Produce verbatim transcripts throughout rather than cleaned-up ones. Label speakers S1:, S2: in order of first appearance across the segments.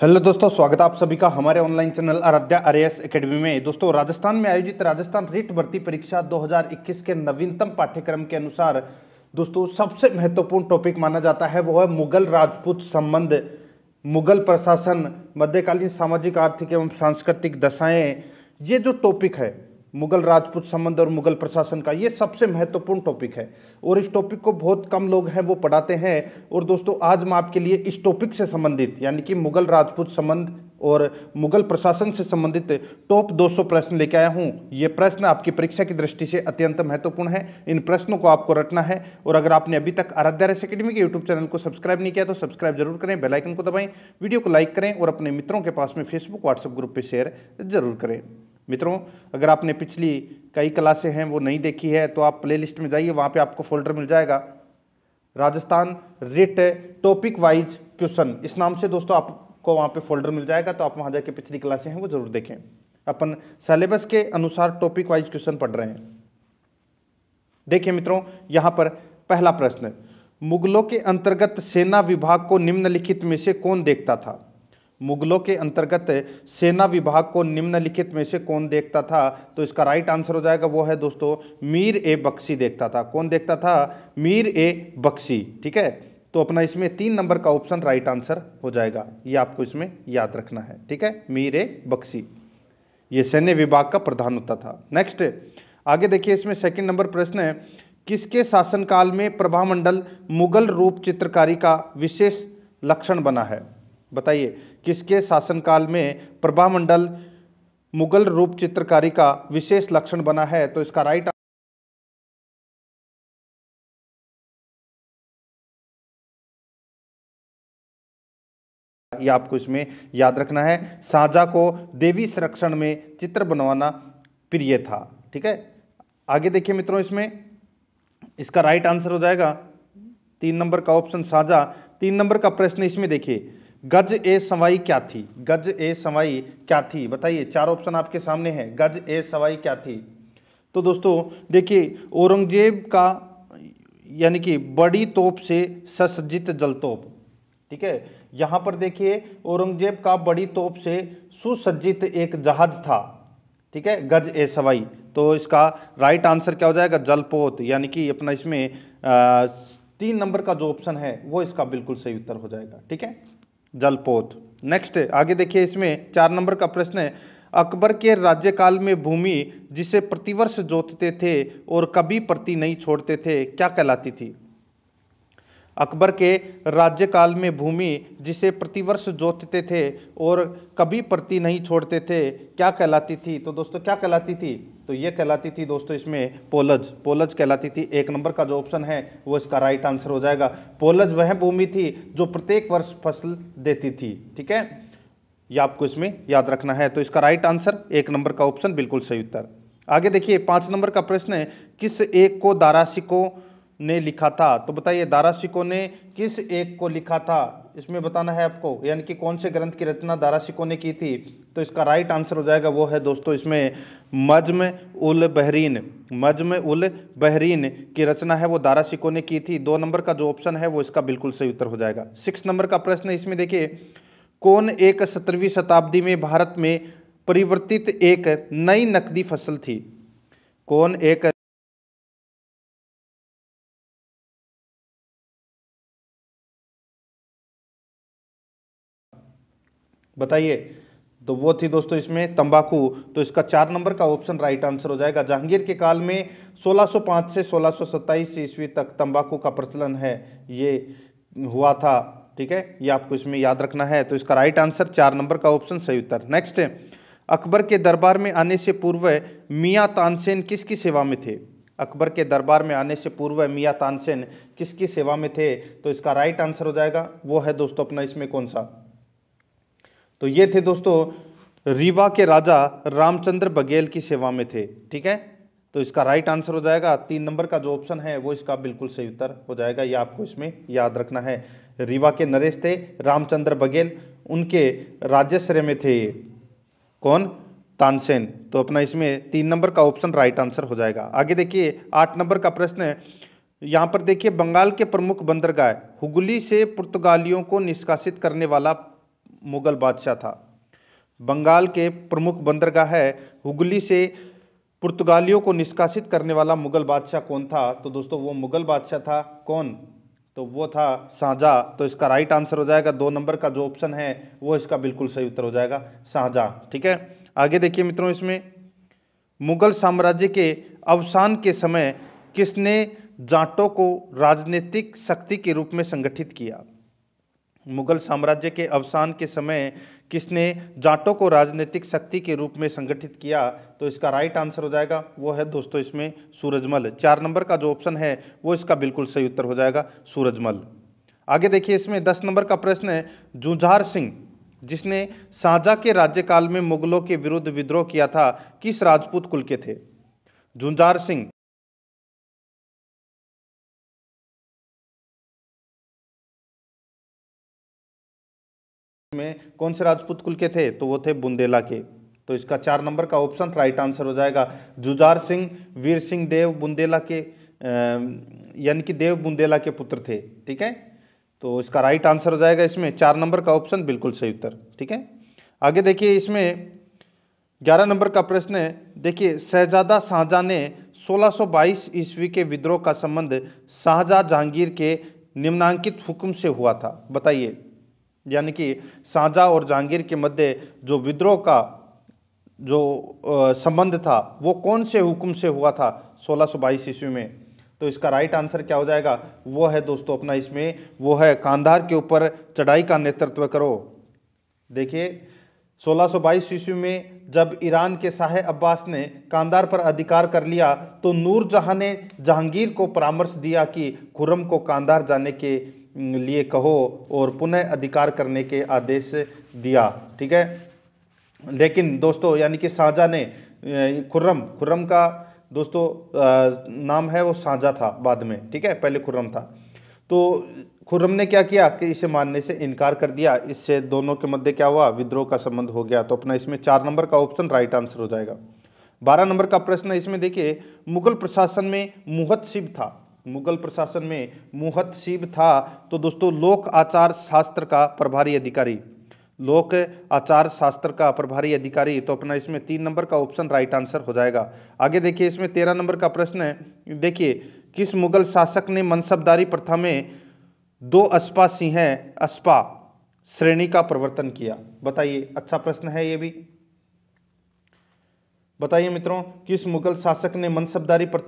S1: Hello दोस्तों, स्वागत है आप सभी का हमारे online channel Aradhya RAS academy में। दोस्तों, राजस्थान में आयोजित राजस्थान रिट भर्ती परीक्षा दो हज़ार इक्कीस के नवीनतम पाठ्यक्रम के अनुसार दोस्तों सबसे महत्वपूर्ण टॉपिक माना जाता है वो है मुगल राजपूत संबंध, मुगल प्रशासन, मध्यकालीन सामाजिक आर्थिक एवं सांस्कृतिक दशाएं। ये जो टॉपिक है मुगल राजपूत संबंध और मुगल प्रशासन का, ये सबसे महत्वपूर्ण टॉपिक है और इस टॉपिक को बहुत कम लोग हैं वो पढ़ाते हैं। और दोस्तों, आज मैं आपके लिए इस टॉपिक से संबंधित यानी कि मुगल राजपूत संबंध और मुगल प्रशासन से संबंधित टॉप दो सौ प्रश्न लेके आया हूं। ये प्रश्न आपकी परीक्षा की दृष्टि से अत्यंत महत्वपूर्ण है। इन प्रश्नों को आपको रटना है और अगर आपने अभी तक आराध्या आरएएस एकेडमी के यूट्यूब चैनल को सब्सक्राइब नहीं किया तो सब्सक्राइब जरूर करें, बेल आइकन को दबाएं, वीडियो को लाइक करें और अपने मित्रों के पास में फेसबुक व्हाट्सएप ग्रुप पे शेयर जरूर करें। मित्रों, अगर आपने पिछली कई क्लासें हैं वो नहीं देखी है तो आप प्लेलिस्ट में जाइए, वहां पे आपको फोल्डर मिल जाएगा Rajasthan REET topic wise question, इस नाम से दोस्तों आपको वहां पे फोल्डर मिल जाएगा। तो आप वहां जाके पिछली क्लासें हैं वो जरूर देखें। अपन सिलेबस के अनुसार टॉपिक वाइज क्वेश्चन पढ़ रहे हैं। देखिए मित्रों, यहां पर पहला प्रश्न, मुगलों के अंतर्गत सेना विभाग को निम्नलिखित में से कौन देखता था? मुगलों के अंतर्गत सेना विभाग को निम्नलिखित में से कौन देखता था? तो इसका राइट आंसर हो जाएगा वो है दोस्तों मीर ए बख्शी देखता था। कौन देखता था? मीर ए बख्शी। ठीक है, तो अपना इसमें तीन नंबर का ऑप्शन राइट आंसर हो जाएगा, ये आपको इसमें याद रखना है। ठीक है, मीर ए बख्शी ये सैन्य विभाग का प्रधान होता था। नेक्स्ट आगे देखिए, इसमें सेकंड नंबर प्रश्न है, किसके शासनकाल में प्रभामंडल मुगल रूप चित्रकारी का विशेष लक्षण बना है? बताइए, किसके शासनकाल में प्रभामंडल मुगल रूप चित्रकारी का विशेष लक्षण बना है? तो इसका राइट ये आपको इसमें याद रखना है, शाहजहां को देवी संरक्षण में चित्र बनवाना प्रिय था। ठीक है, आगे देखिए मित्रों, इसमें इसका राइट आंसर हो जाएगा तीन नंबर का ऑप्शन शाहजहां। तीन नंबर का प्रश्न इसमें देखिए, गज ए सवाई क्या थी? गज ए सवाई क्या थी? बताइए, चार ऑप्शन आपके सामने हैं, गज ए सवाई क्या थी? तो दोस्तों देखिए, औरंगजेब का यानी कि बड़ी तोप से सुसज्जित जलतोप। ठीक है, यहां पर देखिए औरंगजेब का बड़ी तोप से सुसज्जित एक जहाज था। ठीक है, गज ए सवाई। तो इसका राइट आंसर क्या हो जाएगा? जलपोत, यानी कि अपना इसमें आ, तीन नंबर का जो ऑप्शन है वो इसका बिल्कुल सही उत्तर हो जाएगा। ठीक है, जलपोत। नेक्स्ट आगे देखिए, इसमें चार नंबर का प्रश्न है, अकबर के राज्यकाल में भूमि जिसे प्रतिवर्ष जोतते थे और कभी प्रति नहीं छोड़ते थे क्या कहलाती थी? अकबर के राज्यकाल में भूमि जिसे प्रतिवर्ष जोतते थे और कभी प्रति नहीं छोड़ते थे क्या कहलाती थी? तो दोस्तों क्या कहलाती थी? तो ये कहलाती थी दोस्तों इसमें पोलज। पोलज कहलाती थी। एक नंबर का जो ऑप्शन है वो इसका राइट आंसर हो जाएगा। पोलज वह भूमि थी जो प्रत्येक वर्ष फसल देती थी। ठीक है, ये आपको इसमें याद रखना है। तो इसका राइट आंसर एक नंबर का ऑप्शन बिल्कुल सही उत्तर। आगे देखिए, पांच नंबर का प्रश्न है, किस एक को दारा शिकोह ने लिखा था? तो बताइए, दारा शिकोह ने किस एक को लिखा था? इसमें बताना है आपको, यानी कि कौन से ग्रंथ की रचना दारा शिकोह ने की थी? तो इसका राइट आंसर हो जाएगा वो है दोस्तों इसमें नज्म उल बहरीन। नज्म उल बहरीन की रचना है वो दारा शिकोह ने की थी। दो नंबर का जो ऑप्शन है वो इसका बिल्कुल सही उत्तर हो जाएगा। सिक्स नंबर का प्रश्न है, इसमें देखिए, कौन एक सत्रहवीं शताब्दी में भारत में परिवर्तित एक नई नकदी फसल थी? कौन एक बताइए? तो वो थी दोस्तों इसमें तंबाकू। तो इसका चार नंबर का ऑप्शन राइट आंसर हो जाएगा। जहांगीर के काल में सोलह सौ पाँच से सोलह सौ सत्ताईस ईस्वी तक तंबाकू का प्रचलन है ये हुआ था। ठीक है, ये आपको इसमें याद रखना है। तो इसका राइट आंसर चार नंबर का ऑप्शन सही उत्तर। नेक्स्ट, अकबर के दरबार में आने से पूर्व मियां तानसेन किसकी सेवा में थे? अकबर के दरबार में आने से पूर्व मियां तानसेन किसकी सेवा में थे? तो इसका राइट आंसर हो जाएगा वो है दोस्तों अपना इसमें कौन सा? तो ये थे दोस्तों रीवा के राजा रामचंद्र बघेल की सेवा में थे। ठीक है, तो इसका राइट आंसर हो जाएगा तीन नंबर का जो ऑप्शन है वो इसका बिल्कुल सही उत्तर हो जाएगा। ये आपको इसमें याद रखना है। रीवा के नरेश थे रामचंद्र बघेल, उनके राज्यश्रय में थे कौन? तानसेन। तो अपना इसमें तीन नंबर का ऑप्शन राइट आंसर हो जाएगा। आगे देखिए, आठ नंबर का प्रश्न है, यहां पर देखिए, बंगाल के प्रमुख बंदरगाह हुगली से पुर्तगालियों को निष्कासित करने वाला मुगल बादशाह था। बंगाल के प्रमुख बंदरगाह है हुगली से पुर्तगालियों को निष्कासित करने वाला मुगल बादशाह कौन था? तो दोस्तों वो मुगल बादशाह था कौन? तो वो था शाहजहां। तो इसका राइट आंसर हो जाएगा दो नंबर का जो ऑप्शन है वो इसका बिल्कुल सही उत्तर हो जाएगा, शाहजहां। ठीक है, आगे देखिए मित्रों, इसमें मुगल साम्राज्य के अवसान के समय किसने जाटों को राजनीतिक शक्ति के रूप में संगठित किया? मुगल साम्राज्य के अवसान के समय किसने जाटों को राजनीतिक शक्ति के रूप में संगठित किया? तो इसका राइट आंसर हो जाएगा वो है दोस्तों इसमें सूरजमल। चार नंबर का जो ऑप्शन है वो इसका बिल्कुल सही उत्तर हो जाएगा, सूरजमल। आगे देखिए, इसमें दस नंबर का प्रश्न है, जुझार सिंह जिसने शाहजहां के राज्यकाल में मुगलों के विरुद्ध विद्रोह किया था, किस राजपूत कुल के थे? जुझार सिंह में कौन से राजपूत कुल के थे? तो वो थे बुंदेला के। तो इसका चार नंबर का ऑप्शन राइट आंसर हो जाएगा। जुझार सिंह वीर सिंह देव बुंदेला के यानी कि देव बुंदेला के पुत्र थे। ठीक है, तो इसका राइट आंसर हो जाएगा इसमें चार नंबर का ऑप्शन बिल्कुल सही उत्तर। ठीक है, आगे देखिए, इसमें ग्यारह नंबर का प्रश्न है, देखिए शहजादा शाहजहां ने सोलह सौ बाईस ईस्वी के विद्रोह का संबंध शाहजहां जहांगीर के निम्नांकित हुक्म से हुआ था, बताइए। यानी कि शाहजहां और जहांगीर के मध्य जो विद्रोह का जो संबंध था वो कौन से हुक्म से हुआ था सोलह सौ बाईस ईस्वी में? तो इसका राइट आंसर क्या हो जाएगा? वो है दोस्तों अपना इसमें वो है कांधार के ऊपर चढ़ाई का नेतृत्व करो। देखिए सोलह सौ बाईस ईस्वी में जब ईरान के शाह अब्बास ने कांधार पर अधिकार कर लिया तो नूरजहां ने जहांगीर को परामर्श दिया कि खुर्रम को कांधार जाने के लिए कहो और पुनः अधिकार करने के आदेश दिया। ठीक है, लेकिन दोस्तों यानी कि शाहजहां ने खुर्रम खुर्रम का दोस्तों नाम है वो शाहजहां था बाद में। ठीक है, पहले खुर्रम था। तो खुर्रम ने क्या किया कि इसे मानने से इनकार कर दिया। इससे दोनों के मध्य क्या हुआ? विद्रोह का संबंध हो गया। तो अपना इसमें चार नंबर का ऑप्शन राइट आंसर हो जाएगा। बारह नंबर का प्रश्न है, इसमें देखिए मुगल प्रशासन में मुहतसिब था। मुगल प्रशासन में मुहतसिब था तो दोस्तों लोक आचार शास्त्र का प्रभारी अधिकारी, लोक आचार शास्त्र का प्रभारी अधिकारी। तो अपना इसमें तीन नंबर का ऑप्शन राइट आंसर हो जाएगा। आगे देखिए, इसमें तेरह नंबर का प्रश्न है, देखिए किस मुगल शासक ने मनसबदारी प्रथा में दो अस्पा सिंह अस्पा श्रेणी का प्रवर्तन किया? बताइए, अच्छा प्रश्न है ये भी। बताइए मित्रों, किस मुगल शासक ने मनसबदारी प्रथा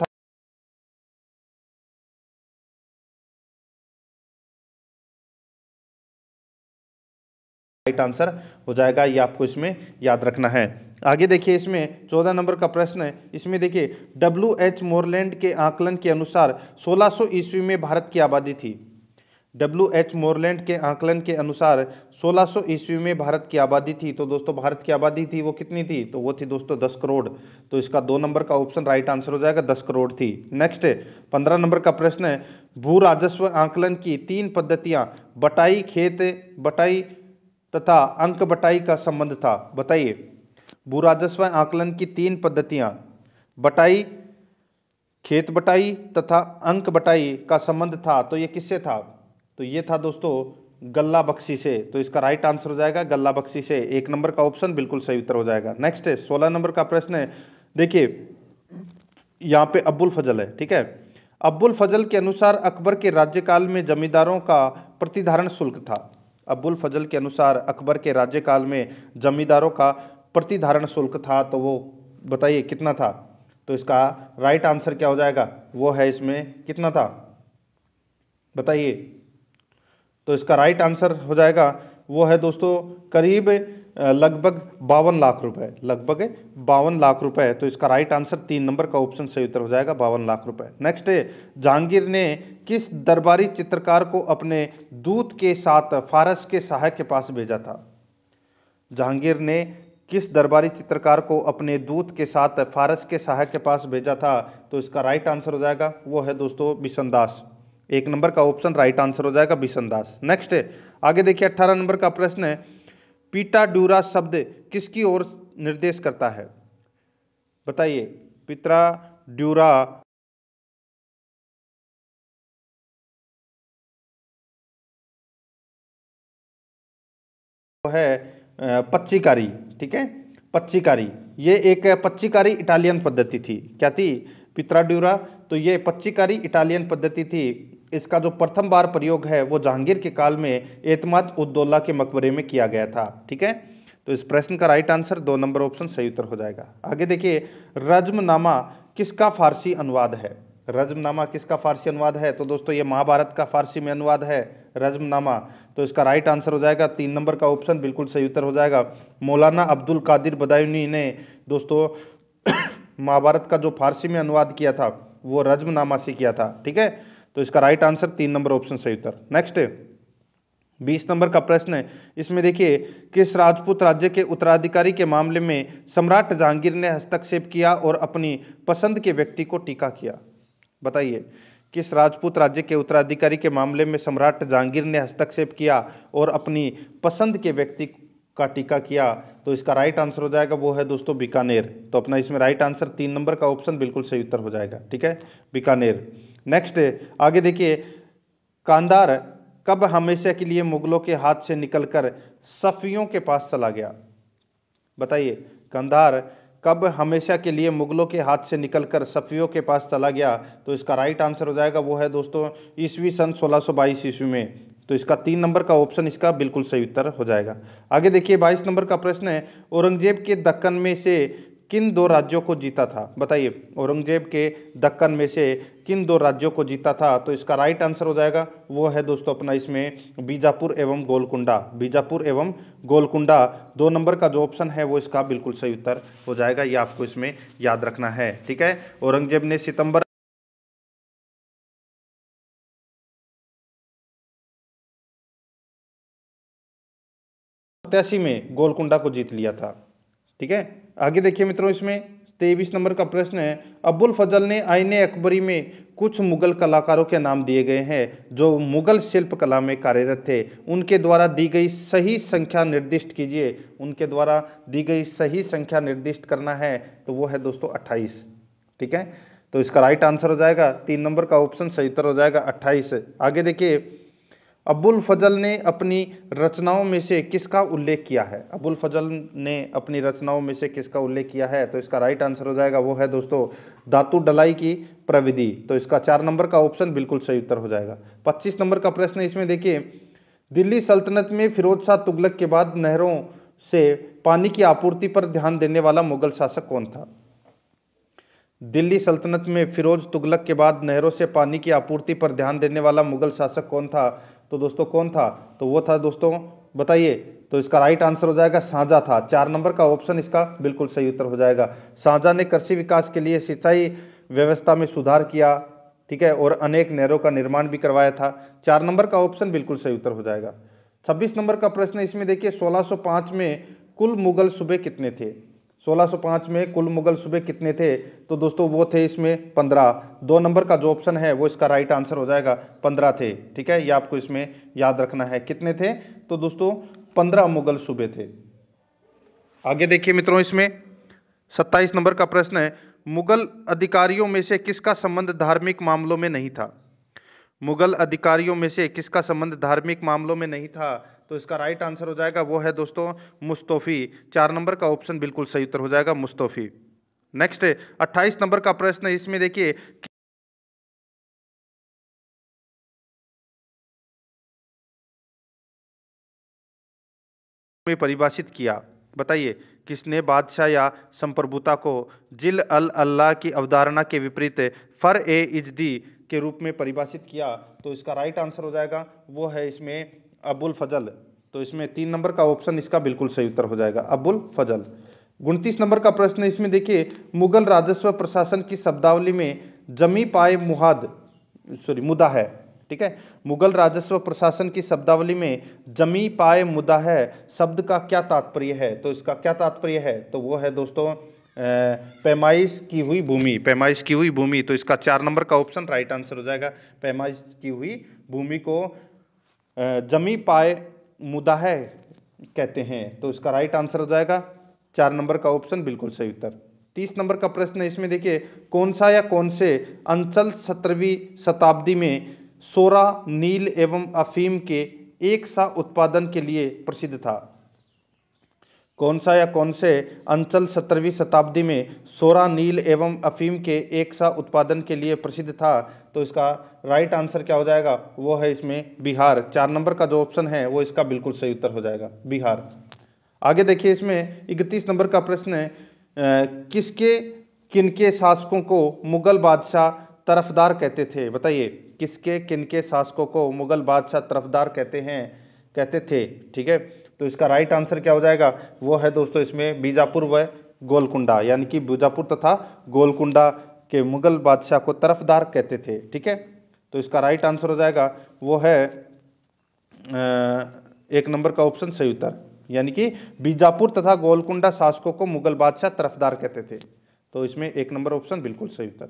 S1: राइट आंसर हो जाएगा, ये आपको इसमें याद रखना है। आगे देखिए, इसमें चौदह नंबर का प्रश्न है, इसमें देखिए डब्ल्यू एच मोरलैंड के आकलन के अनुसार सोलह सौ ईस्वी में भारत की आबादी थी। डब्ल्यू एच मोरलैंड के आकलन के अनुसार सोलह सौ ईस्वी में भारत की आबादी थी। तो दोस्तों भारत की आबादी थी वो कितनी थी? तो वो थी दोस्तों दस करोड़। तो इसका दो नंबर का ऑप्शन राइट आंसर हो जाएगा, दस करोड़ थी। नेक्स्ट पंद्रह नंबर का प्रश्न है, भू राजस्व आकलन की तीन पद्धतियां बटाई, खेत बटाई तथा अंक बटाई का संबंध था। बताइए, भू राजस्व आकलन की तीन पद्धतियां बटाई, खेत बटाई तथा अंक बटाई का संबंध था, तो ये किससे था? तो ये था दोस्तों गल्ला बख्शी से। तो इसका राइट आंसर हो जाएगा गल्ला बख्शी से। एक नंबर का ऑप्शन बिल्कुल सही उत्तर हो जाएगा। नेक्स्ट है सोलह नंबर का प्रश्न है, देखिए यहाँ पे अब्बुल फजल है। ठीक है, अब्बुल फजल के अनुसार अकबर के राज्यकाल में जमींदारों का प्रतिधारण शुल्क था। अब्बुल फजल के अनुसार अकबर के राज्यकाल में जमींदारों का प्रतिधारण शुल्क था, तो वो बताइए कितना था? तो इसका राइट आंसर क्या हो जाएगा? वो है इसमें कितना था बताइए। तो इसका राइट आंसर हो जाएगा वो है दोस्तों करीब लगभग बावन लाख रुपए, लगभग बावन लाख रुपए। तो इसका राइट आंसर तीन नंबर का ऑप्शन सही उत्तर हो जाएगा, बावन लाख रुपए। नेक्स्ट है, जहांगीर ने किस दरबारी चित्रकार को अपने दूत के साथ फारस के शाह के पास भेजा था? जहांगीर ने किस दरबारी चित्रकार को अपने दूत के साथ फारस के शाह के पास भेजा था? तो इसका राइट आंसर हो जाएगा वो है दोस्तों बिशनदास। एक नंबर का ऑप्शन राइट आंसर हो जाएगा बिशनदास। नेक्स्ट है, आगे देखिए अट्ठारह नंबर का प्रश्न है, पीटा ड्यूरा शब्द किसकी ओर निर्देश करता है? बताइए, पित्रा ड्यूरा है अ, पच्चीकारी, ठीक है, पच्चीकारी। ये एक पच्चीकारी इटालियन पद्धति थी। क्या थी? पित्राड्यूरा। तो ये पच्चीकारी इटालियन पद्धति थी। इसका जो प्रथम बार प्रयोग है वो जहांगीर के काल में एतमाद उद दौला के मकबरे में किया गया था, ठीक है। तो इस प्रश्न का राइट आंसर दो नंबर ऑप्शन सही उत्तर हो जाएगा। आगे देखिए, रज्मनामा किसका फारसी अनुवाद है? रज्मनामा किसका फारसी अनुवाद है? तो दोस्तों ये महाभारत का फारसी में अनुवाद है रज्मनामा। तो इसका राइट आंसर हो जाएगा तीन नंबर का ऑप्शन बिल्कुल सही उत्तर हो जाएगा। मौलाना अब्दुल कादिर बदायूनी ने दोस्तों महाभारत का जो फारसी में अनुवाद किया था वो रज्मनामा से किया था, ठीक है। तो इसका राइट आंसर तीन नंबर ऑप्शन सही उत्तर। नेक्स्ट बीस नंबर का प्रश्न है, इसमें देखिए, किस राजपूत राज्य के उत्तराधिकारी के मामले में सम्राट जहांगीर ने हस्तक्षेप किया और अपनी पसंद के व्यक्ति को टीका किया? बताइए, किस राजपूत राज्य के उत्तराधिकारी के मामले में सम्राट जहांगीर ने हस्तक्षेप किया और अपनी पसंद के व्यक्ति का टीका किया? तो इसका राइट आंसर हो जाएगा वो है दोस्तों बीकानेर। तो अपना इसमें राइट आंसर तीन नंबर का ऑप्शन बिल्कुल सही उत्तर हो जाएगा, ठीक है, बीकानेर। नेक्स्ट आगे देखिए, कांधार कब हमेशा के लिए मुगलों के हाथ से निकलकर सफियों के पास चला गया? बताइए, कांधार कब हमेशा के लिए मुगलों के हाथ से निकलकर सफियों के पास चला गया? तो इसका राइट आंसर हो जाएगा वो है दोस्तों ईस्वी सन सोलह सौ बाईस ईस्वी में। तो इसका तीन नंबर का ऑप्शन इसका बिल्कुल सही उत्तर हो जाएगा। आगे देखिए, बाईस नंबर का प्रश्न है, औरंगजेब के दक्कन में से किन दो राज्यों को जीता था? बताइए, औरंगजेब के दक्कन में से किन दो राज्यों को जीता था? तो इसका राइट आंसर हो जाएगा वो है दोस्तों अपना इसमें बीजापुर एवं गोलकुंडा। बीजापुर एवं गोलकुंडा दो नंबर का जो ऑप्शन है वो इसका बिल्कुल सही उत्तर हो जाएगा। ये आपको इसमें याद रखना है, ठीक है। औरंगजेब ने सितंबर सत्तासी में गोलकुंडा को जीत लिया था, ठीक है। आगे देखिए मित्रों, इसमें तेईस नंबर का प्रश्न है, अबुल फजल ने आईने अकबरी में कुछ मुगल कलाकारों के नाम दिए गए हैं जो मुगल शिल्प कला में कार्यरत थे। उनके द्वारा दी गई सही संख्या निर्दिष्ट कीजिए। उनके द्वारा दी गई सही संख्या निर्दिष्ट करना है तो वो है दोस्तों अट्ठाईस, ठीक है। तो इसका राइट आंसर हो जाएगा तीन नंबर का ऑप्शन सही उत्तर हो जाएगा अट्ठाईस। आगे देखिए, अबुल फजल ने अपनी रचनाओं में से किसका उल्लेख किया है? अबुल फजल ने अपनी रचनाओं में से किसका उल्लेख किया है? तो इसका राइट आंसर हो जाएगा वो है दोस्तों धातु डलाई की प्रविधि। तो इसका चार नंबर का ऑप्शन बिल्कुल सही उत्तर हो जाएगा। पच्चीस नंबर का प्रश्न है, इसमें देखिए, दिल्ली सल्तनत में फिरोज शाह तुगलक के बाद नहरों से पानी की आपूर्ति पर ध्यान देने वाला मुगल शासक कौन था? दिल्ली सल्तनत में फिरोज तुगलक के बाद नहरों से पानी की आपूर्ति पर ध्यान देने वाला मुगल शासक कौन था? तो दोस्तों कौन था? तो वो था दोस्तों, बताइए। तो इसका राइट आंसर हो जाएगा शाहजहां था। चार नंबर का ऑप्शन इसका बिल्कुल सही उत्तर हो जाएगा। शाहजहां ने कृषि विकास के लिए सिंचाई व्यवस्था में सुधार किया, ठीक है, और अनेक नहरों का निर्माण भी करवाया था। चार नंबर का ऑप्शन बिल्कुल सही उत्तर हो जाएगा। छब्बीस नंबर का प्रश्न, इसमें देखिए, सोलह सौ पाँच में कुल मुगल सूबे कितने थे? सोलह सौ पाँच में कुल मुगल सूबे कितने थे? तो दोस्तों वो थे इसमें पंद्रह। दो नंबर का जो ऑप्शन है वो इसका राइट आंसर हो जाएगा, पंद्रह थे, ठीक है। ये आपको इसमें याद रखना है, कितने थे? तो दोस्तों पंद्रह मुगल सूबे थे। आगे देखिए मित्रों, इसमें सत्ताईस नंबर का प्रश्न है, मुगल अधिकारियों में से किसका संबंध धार्मिक मामलों में नहीं था? मुगल अधिकारियों में से किसका संबंध धार्मिक मामलों में नहीं था? तो इसका राइट आंसर हो जाएगा वो है दोस्तों मुस्तौफी। चार नंबर का ऑप्शन बिल्कुल सही उत्तर हो जाएगा, मुस्तौफी। नेक्स्ट अट्ठाईस नंबर का प्रश्न है, इसमें देखिए, में परिभाषित किया? बताइए, किसने बादशाह या संप्रभुता को जिल अल अल्लाह की अवधारणा के विपरीत फर ए इजदी के रूप में परिभाषित किया? तो इसका राइट आंसर हो जाएगा वो है इसमें अबुल फजल। तो इसमें तीन नंबर का ऑप्शन इसका बिल्कुल सही उत्तर हो जाएगा, अबुल फजल। उनतीस नंबर का प्रश्न है, इसमें देखिए, मुगल राजस्व प्रशासन की शब्दावली में जमी पाए मुहाद सॉरी मुदा है, ठीक है। मुगल राजस्व प्रशासन की शब्दावली में जमी पाए मुदा है शब्द का क्या तात्पर्य है? तो इसका क्या तात्पर्य है? तो वो है दोस्तों पैमाइश की हुई भूमि, पैमाइश की हुई भूमि। तो इसका चार नंबर का ऑप्शन राइट आंसर हो जाएगा, पैमाइश की हुई भूमि को जमी पाए मुदा है कहते हैं। तो इसका राइट आंसर हो जाएगा चार नंबर का ऑप्शन बिल्कुल सही उत्तर। तीस नंबर का प्रश्न है, इसमें देखिए, कौन सा या कौन से अंचल सत्रहवीं शताब्दी में सोरा, नील एवं अफीम के एक सा उत्पादन के लिए प्रसिद्ध था? कौन सा या कौन से अंचल सत्रहवीं शताब्दी में सोरा, नील एवं अफीम के एक सा उत्पादन के लिए प्रसिद्ध था? तो इसका राइट आंसर क्या हो जाएगा? वो है इसमें बिहार। चार नंबर का जो ऑप्शन है वो इसका बिल्कुल सही उत्तर हो जाएगा, बिहार। आगे देखिए, इसमें इकतीस नंबर का प्रश्न है, किसके किनके शासकों को मुगल बादशाह तरफदार कहते थे? बताइए, किसके किनके शासकों को मुगल बादशाह तरफदार कहते हैं कहते थे? ठीक है, तो इसका राइट आंसर क्या हो जाएगा? वो है दोस्तों इसमें बीजापुर व गोलकुंडा, यानी कि बीजापुर तथा गोलकुंडा के मुगल बादशाह को तरफदार कहते थे। ठीक है, तो इसका राइट आंसर हो जाएगा वो है एक नंबर का ऑप्शन सही उत्तर, यानी कि बीजापुर तथा गोलकुंडा शासकों को मुगल बादशाह तरफदार कहते थे। तो इसमें एक नंबर ऑप्शन बिल्कुल सही उत्तर।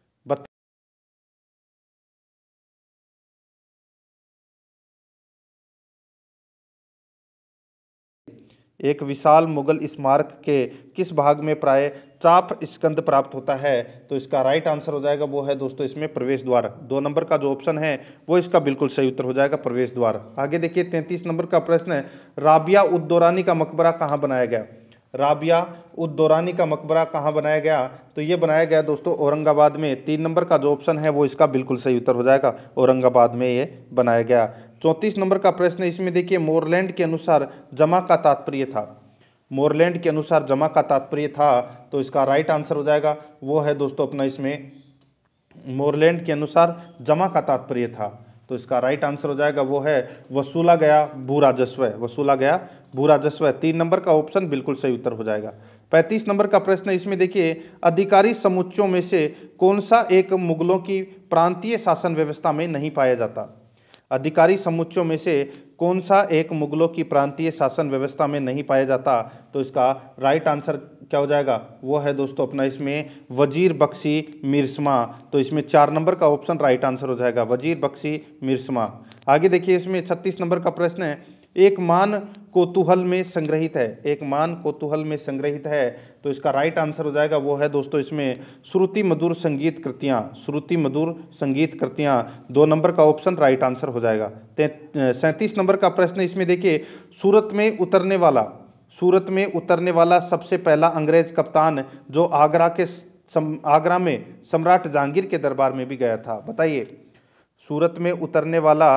S1: एक विशाल मुगल स्मारक के किस भाग में प्राय चाप स्कंद प्राप्त होता है? तो इसका राइट आंसर हो जाएगा वो है दोस्तों इसमें प्रवेश द्वार। दो नंबर का जो ऑप्शन है वो इसका बिल्कुल सही उत्तर हो जाएगा, प्रवेश द्वार। आगे देखिए, तैंतीस नंबर का प्रश्न है, राबिया उद दौरानी का मकबरा कहाँ बनाया गया? राबिया उद दौरानी का मकबरा कहाँ बनाया गया? तो ये बनाया गया दोस्तों औरंगाबाद में। तीन नंबर का जो ऑप्शन है वो इसका बिल्कुल सही उत्तर हो जाएगा, औरंगाबाद में ये बनाया गया। चौंतीस नंबर का प्रश्न है, इसमें देखिए, मोरलैंड के अनुसार जमा का तात्पर्य था। मोरलैंड के अनुसार जमा का तात्पर्य था, तो इसका राइट आंसर हो जाएगा वो है दोस्तों अपना इसमें मोरलैंड के अनुसार जमा का तात्पर्य था। तो इसका राइट आंसर हो जाएगा वो है वसूला गया भू राजस्व, वसूला गया भू राजस्व। तीन नंबर का ऑप्शन बिल्कुल सही उत्तर हो जाएगा। पैंतीस नंबर का प्रश्न है, इसमें देखिए, अधिकारी समुच्चयों में से कौन सा एक मुगलों की प्रांतीय शासन व्यवस्था में नहीं पाया जाता? अधिकारी समुच्चयों में से कौन सा एक मुगलों की प्रांतीय शासन व्यवस्था में नहीं पाया जाता? तो इसका राइट आंसर क्या हो जाएगा? वो है दोस्तों अपना इसमें वजीर बख्शी मिर्समा। तो इसमें चार नंबर का ऑप्शन राइट आंसर हो जाएगा, वजीर बख्शी मिर्समा। आगे देखिए, इसमें छत्तीस नंबर का प्रश्न है, एक मान कोतूहल में संग्रहित है, एक मान कोतूहल में संग्रहित है। तो इसका राइट आंसर हो जाएगा वो है दोस्तों इसमें श्रुति मधुर संगीत कृतियां, श्रुति मधुर संगीत कृतियां। दो नंबर का ऑप्शन राइट आंसर हो जाएगा। सैंतीस नंबर का प्रश्न इसमें देखिए, सूरत में उतरने वाला सूरत में उतरने वाला सबसे पहला अंग्रेज कप्तान जो आगरा के सम, आगरा में सम्राट जहांगीर के दरबार में भी गया था? बताइए, सूरत में उतरने वाला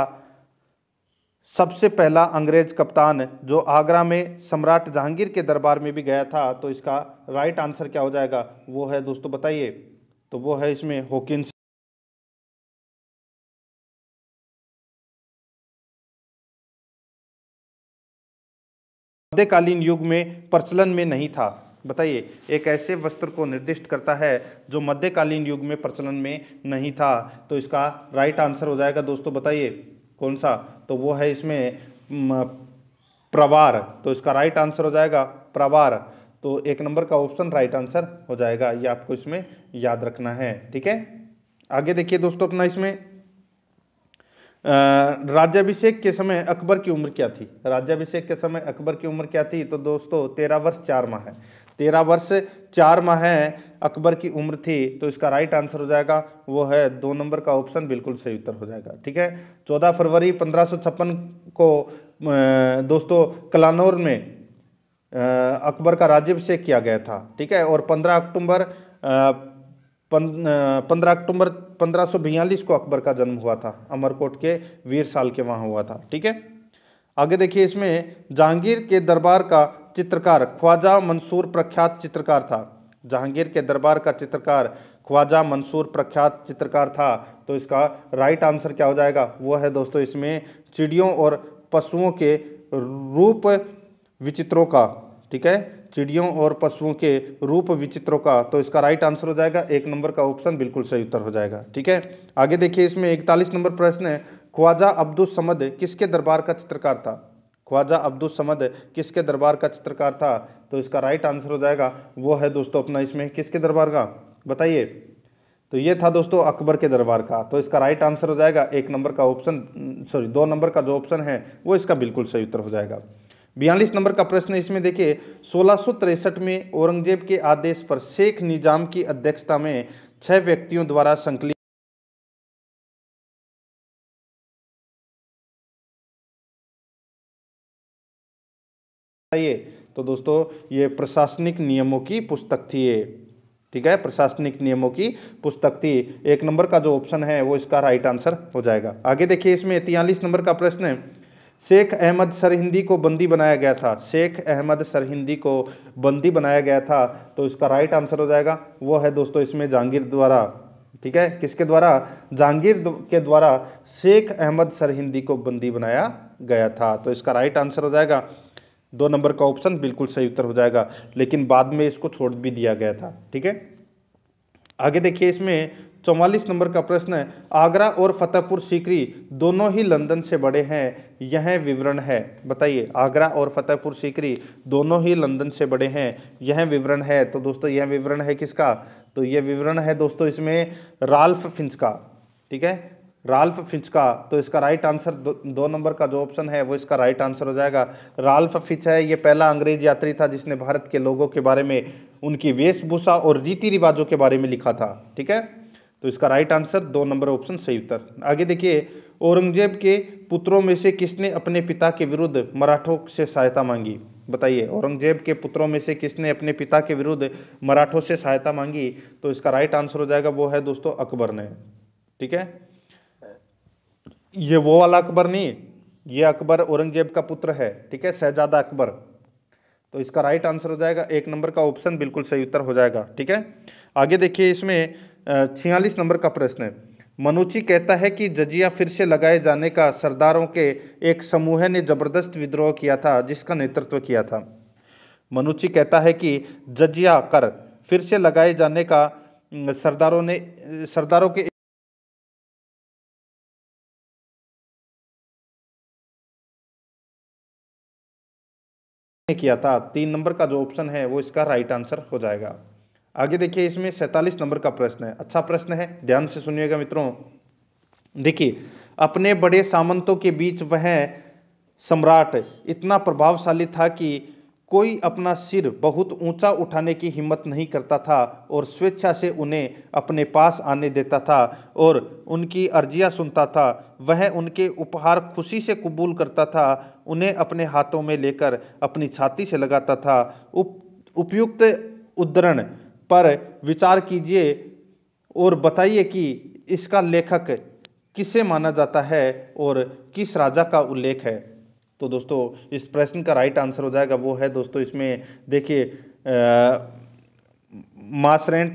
S1: सबसे पहला अंग्रेज कप्तान जो आगरा में सम्राट जहांगीर के दरबार में भी गया था, तो इसका राइट आंसर क्या हो जाएगा? वो है दोस्तों बताइए, तो वो है इसमें हॉकिंस। मध्यकालीन युग में प्रचलन में नहीं था। बताइए, एक ऐसे वस्त्र को निर्दिष्ट करता है जो मध्यकालीन युग में प्रचलन में नहीं था। तो इसका राइट आंसर हो जाएगा दोस्तों, बताइए कौन सा? तो वो है इसमें प्रवार। तो इसका राइट आंसर हो जाएगा प्रवार। तो एक नंबर का ऑप्शन राइट आंसर हो जाएगा, ये आपको इसमें याद रखना है। ठीक है, आगे देखिए दोस्तों अपना इसमें राज्याभिषेक के समय अकबर की उम्र क्या थी? राज्याभिषेक के समय अकबर की उम्र क्या थी? तो दोस्तों तेरह वर्ष चार माह है, तेरह वर्ष चार माह है अकबर की उम्र थी। तो इसका राइट आंसर हो जाएगा वो है दो नंबर का ऑप्शन बिल्कुल सही उत्तर हो जाएगा। ठीक है, चौदह फरवरी पंद्रह सौ छप्पन को दोस्तों कलानौर में अकबर का राज्याभिषेक किया गया था। ठीक है, और पंद्रह अक्टूबर पंद्रह अक्टूबर पंद्रह सौ बयालीस को अकबर का जन्म हुआ था, अमरकोट के वीर साल के वहां हुआ था। ठीक है, आगे देखिए, इसमें जहांगीर के दरबार का चित्रकार ख्वाजा मंसूर प्रख्यात चित्रकार था। जहांगीर के दरबार का चित्रकार ख्वाजा मंसूर प्रख्यात चित्रकार था। तो इसका राइट आंसर क्या हो जाएगा? वो है दोस्तों इसमें चिड़ियों और पशुओं के रूप विचित्रों का। ठीक है, चिड़ियों और पशुओं के रूप विचित्रों का। तो इसका राइट आंसर हो जाएगा एक नंबर का ऑप्शन बिल्कुल सही उत्तर हो जाएगा। ठीक है, आगे देखिए, इसमें इकतालीस नंबर प्रश्न है, ख्वाजा अब्दुल समद किसके दरबार का चित्रकार था? ख्वाजा अब्दुल समद किसके दरबार का चित्रकार था? तो इसका राइट आंसर हो जाएगा वो है दोस्तों अपना इसमें किसके दरबार का? बताइए, तो ये था दोस्तों अकबर के दरबार का। तो इसका राइट आंसर हो जाएगा एक नंबर का ऑप्शन, सॉरी दो नंबर का जो ऑप्शन है वो इसका बिल्कुल सही उत्तर हो जाएगा। बयालीस नंबर का प्रश्न इसमें देखिए, सोलह सौ तिरसठ में औरंगजेब के आदेश पर शेख निजाम की अध्यक्षता में छह व्यक्तियों द्वारा संकलित तो दोस्तों ये प्रशासनिक नियमों की पुस्तक थी ये, ठीक है, प्रशासनिक नियमों की पुस्तक थी। एक नंबर का जो ऑप्शन है वो इसका राइट आंसर हो जाएगा। आगे देखिए इसमें तियालीस नंबर का प्रश्न है, शेख अहमद सरहिंदी को बंदी बनाया गया था। शेख अहमद सरहिंदी को बंदी बनाया गया था, तो इसका राइट आंसर हो जाएगा वो है दोस्तों इसमें जहांगीर द्वारा, ठीक है, किसके द्वारा, जहांगीर के द्वारा शेख अहमद सरहिंदी को बंदी बनाया गया था। तो इसका राइट आंसर हो जाएगा दो नंबर का ऑप्शन बिल्कुल सही उत्तर हो जाएगा, लेकिन बाद में इसको छोड़ भी दिया गया था, ठीक है। आगे देखिए इसमें चौवालीस नंबर का प्रश्न है, आगरा और फतेहपुर सीकरी दोनों ही लंदन से बड़े हैं, यह विवरण है। बताइए, आगरा और फतेहपुर सीकरी दोनों ही लंदन से बड़े हैं, यह विवरण है। तो दोस्तों यह विवरण है किसका, तो यह विवरण है दोस्तों इसमें राल्फ फिंच का, ठीक है, राल्फ फिंच का। तो इसका राइट आंसर दो, दो नंबर का जो ऑप्शन है वो इसका राइट आंसर हो जाएगा। राल्फ फिंच है, ये पहला अंग्रेज यात्री था जिसने भारत के लोगों के बारे में, उनकी वेशभूषा और रीति रिवाजों के बारे में लिखा था, ठीक है। तो इसका राइट आंसर दो नंबर ऑप्शन सही उत्तर। आगे देखिए, औरंगजेब के पुत्रों में से किसने अपने पिता के विरुद्ध मराठों से सहायता मांगी। बताइए, औरंगजेब के पुत्रों में से किसने अपने पिता के विरुद्ध मराठों से सहायता मांगी। तो इसका राइट आंसर हो जाएगा वो है दोस्तों अकबर ने, ठीक है। ये वो वाला अकबर नहीं, ये अकबर औरंगजेब का पुत्र है, ठीक है, शहजादा अकबर। तो इसका राइट आंसर हो जाएगा एक नंबर का ऑप्शन बिल्कुल सही उत्तर हो जाएगा, ठीक है। आगे देखिए इसमें छियालीस नंबर का प्रश्न है, मनुची कहता है कि जजिया फिर से लगाए जाने का सरदारों के एक समूह ने जबरदस्त विद्रोह किया था, जिसका नेतृत्व किया था। मनुची कहता है कि जजिया कर फिर से लगाए जाने का सरदारों ने सरदारों के किया था। तीन नंबर का जो ऑप्शन है वो इसका राइट आंसर हो जाएगा। आगे देखिए इसमें सैंतालीस नंबर का प्रश्न है, अच्छा प्रश्न है, ध्यान से सुनिएगा मित्रों। देखिए, अपने बड़े सामंतों के बीच वह सम्राट इतना प्रभावशाली था कि कोई अपना सिर बहुत ऊंचा उठाने की हिम्मत नहीं करता था और स्वेच्छा से उन्हें अपने पास आने देता था और उनकी अर्जियां सुनता था। वह उनके उपहार खुशी से कबूल करता था, उन्हें अपने हाथों में लेकर अपनी छाती से लगाता था। उप, उपयुक्त उद्धरण पर विचार कीजिए और बताइए कि इसका लेखक किसे माना जाता है और किस राजा का उल्लेख है। तो दोस्तों इस प्रश्न का राइट आंसर हो जाएगा वो है दोस्तों इसमें देखिए मासरेंट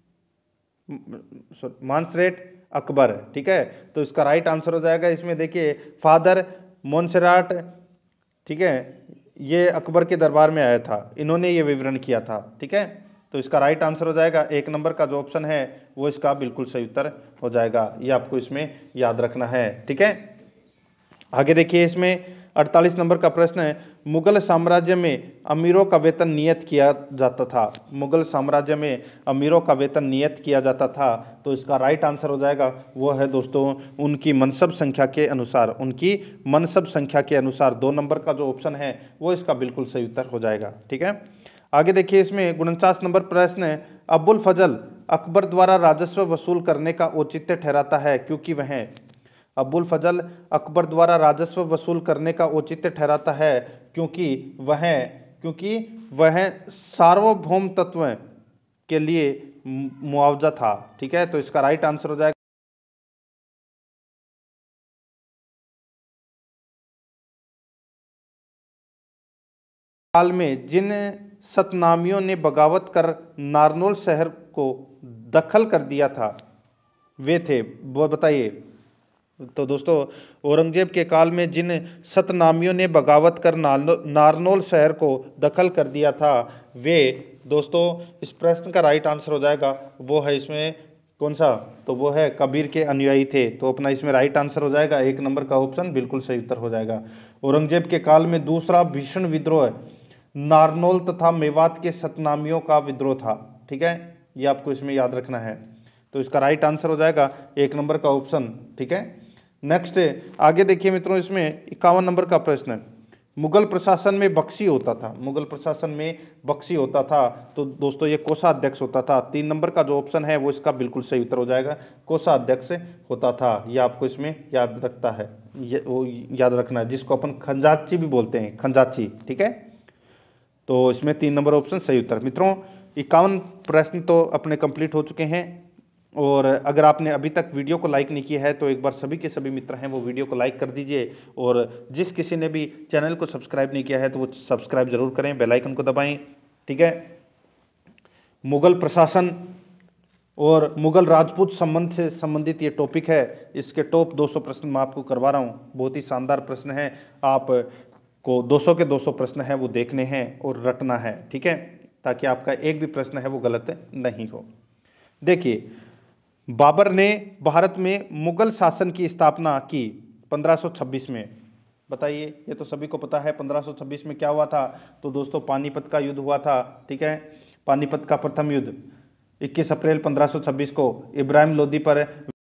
S1: मानसरेट अकबर, ठीक है। तो इसका राइट आंसर हो जाएगा इसमें देखिए फादर मोन्सेराट, ठीक है, ये अकबर के दरबार में आया था, इन्होंने ये विवरण किया था, ठीक है। तो इसका राइट आंसर हो जाएगा एक नंबर का जो ऑप्शन है वो इसका बिल्कुल सही उत्तर हो जाएगा, ये आपको इसमें याद रखना है, ठीक है। आगे देखिए इसमें अड़तालीस नंबर का प्रश्न है, मुगल साम्राज्य में अमीरों का वेतन नियत किया जाता था। मुगल साम्राज्य में अमीरों का वेतन नियत किया जाता था। तो इसका राइट आंसर हो जाएगा वो है दोस्तों उनकी मनसब संख्या के अनुसार, उनकी मनसब संख्या के अनुसार। दो नंबर का जो ऑप्शन है वो इसका बिल्कुल सही उत्तर हो जाएगा, ठीक है। आगे देखिए इसमें उनचास नंबर प्रश्न है, अबुल फजल अकबर द्वारा राजस्व वसूल करने का औचित्य ठहराता है क्योंकि वह अबुल फजल अकबर द्वारा राजस्व वसूल करने का औचित्य ठहराता है क्योंकि वह क्योंकि वह सार्वभौम तत्व के लिए मुआवजा था, ठीक है। तो इसका राइट आंसर हो जाएगा काल में जिन सतनामियों ने बगावत कर नारनौल शहर को दखल कर दिया था वे थे, वो बताइए। तो दोस्तों औरंगजेब के काल में जिन सतनामियों ने बगावत कर नारनौल शहर को दखल कर दिया था वे दोस्तों इस प्रश्न का राइट आंसर हो जाएगा वो है इसमें कौन सा, तो वो है कबीर के अनुयायी थे। तो अपना इसमें राइट आंसर हो जाएगा एक नंबर का ऑप्शन बिल्कुल सही उत्तर हो जाएगा। औरंगजेब के काल में दूसरा भीषण विद्रोह नारनौल तथा मेवात के सतनामियों का विद्रोह था, ठीक है, ये आपको इसमें याद रखना है। तो इसका राइट आंसर हो जाएगा एक नंबर का ऑप्शन, ठीक है। नेक्स्ट आगे देखिए मित्रों इसमें इक्यावन नंबर का प्रश्न है, मुगल प्रशासन में बख्शी होता था। मुगल प्रशासन में बख्शी होता था तो दोस्तों ये कोषाध्यक्ष होता था। तीन नंबर का जो ऑप्शन है वो इसका बिल्कुल सही उत्तर हो जाएगा, कोषाध्यक्ष होता था। ये आपको इसमें याद रखता है, ये वो याद रखना है, जिसको अपन खंजाची भी बोलते हैं, खंजाची, ठीक है। तो इसमें तीन नंबर ऑप्शन सही उत्तर। मित्रों इक्यावन प्रश्न तो अपने कंप्लीट हो चुके हैं, और अगर आपने अभी तक वीडियो को लाइक नहीं किया है तो एक बार सभी के सभी मित्र हैं वो वीडियो को लाइक कर दीजिए, और जिस किसी ने भी चैनल को सब्सक्राइब नहीं किया है तो वो सब्सक्राइब जरूर करें, बेल आइकन को दबाएं। ठीक है, मुगल प्रशासन और मुगल राजपूत संबंध से संबंधित ये टॉपिक है। इसके टॉप दो सौ प्रश्न मैं आपको करवा रहा हूँ, बहुत ही शानदार प्रश्न है, आपको दो सौ के दो सौ प्रश्न है वो देखने हैं और रटना है। ठीक है, ताकि आपका एक भी प्रश्न है वो गलत नहीं हो। देखिए, बाबर ने भारत में मुगल शासन की स्थापना की पंद्रह सौ छब्बीस में। बताइए, ये तो सभी को पता है पंद्रह सौ छब्बीस में क्या हुआ था। तो दोस्तों पानीपत का युद्ध हुआ था। ठीक है, पानीपत का प्रथम युद्ध इक्कीस अप्रैल पंद्रह सौ छब्बीस को इब्राहिम लोदी पर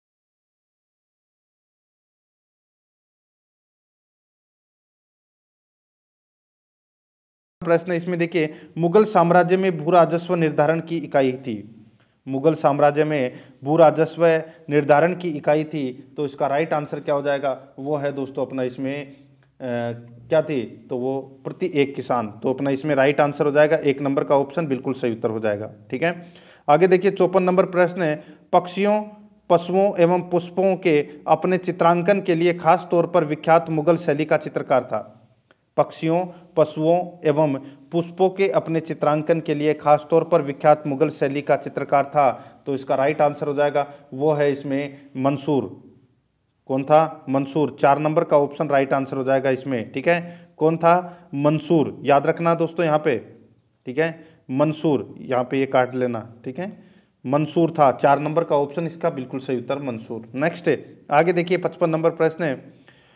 S1: प्रश्न इसमें देखिए, मुगल साम्राज्य में भू राजस्व निर्धारण की इकाई थी। मुगल साम्राज्य में भू राजस्व निर्धारण की इकाई थी, तो इसका राइट आंसर क्या हो जाएगा, वो है दोस्तों अपना इसमें आ, क्या थी, तो वो प्रति एक किसान। तो अपना इसमें राइट आंसर हो जाएगा एक नंबर का ऑप्शन बिल्कुल सही उत्तर हो जाएगा। ठीक है, आगे देखिए चौपन नंबर प्रश्न है, पक्षियों पशुओं एवं पुष्पों के अपने चित्रांकन के लिए खास तौर पर विख्यात मुगल शैली का चित्रकार था। पक्षियों पशुओं एवं पुष्पों के अपने चित्रांकन के लिए खास तौर पर विख्यात मुगल शैली का चित्रकार था। तो इसका राइट आंसर हो जाएगा वो है इसमें मंसूर। कौन था, मंसूर। चार नंबर का ऑप्शन राइट आंसर हो जाएगा इसमें। ठीक है, कौन था, मंसूर। याद रखना दोस्तों यहाँ पे। ठीक है, मंसूर, यहाँ पे ये काट लेना। ठीक है, मंसूर था। चार नंबर का ऑप्शन इसका बिल्कुल सही उत्तर मंसूर। नेक्स्ट है, आगे देखिए पचपन नंबर प्रश्न है,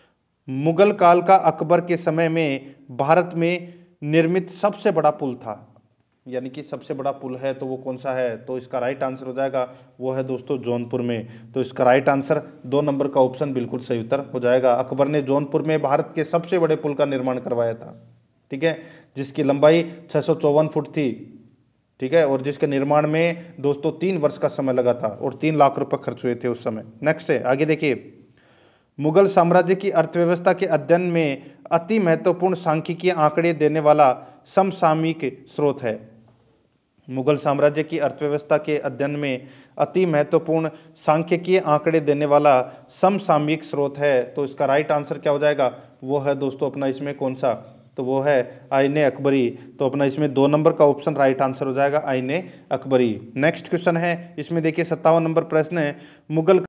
S1: मुगल काल का अकबर के समय में भारत में निर्मित सबसे बड़ा पुल था, यानी कि सबसे बड़ा पुल है तो वो कौन सा है, तो इसका राइट आंसर हो जाएगा वो है दोस्तों जौनपुर में। तो इसका राइट आंसर दो नंबर का ऑप्शन बिल्कुल सही उत्तर हो जाएगा। अकबर ने जौनपुर में भारत के सबसे बड़े पुल का निर्माण करवाया था। ठीक है, जिसकी लंबाई छह सौ चौवन फुट थी। ठीक है, और जिसके निर्माण में दोस्तों तीन वर्ष का समय लगा था और तीन लाख रुपए खर्च हुए थे उस समय। नेक्स्ट है, आगे देखिए, मुगल साम्राज्य की अर्थव्यवस्था के अध्ययन में अति महत्वपूर्ण सांख्यिकीय आंकड़े देने वाला समसामयिक स्रोत है। मुगल साम्राज्य की अर्थव्यवस्था के अध्ययन में अति महत्वपूर्ण सांख्यिकीय आंकड़े देने वाला समसामयिक स्रोत है। तो इसका राइट आंसर क्या हो जाएगा, वो है दोस्तों अपना इसमें कौन सा, तो वो है आईने अकबरी। तो अपना इसमें दो नंबर का ऑप्शन राइट आंसर हो जाएगा आईने अकबरी। नेक्स्ट क्वेश्चन है, इसमें देखिए सत्तावन नंबर प्रश्न है, मुगल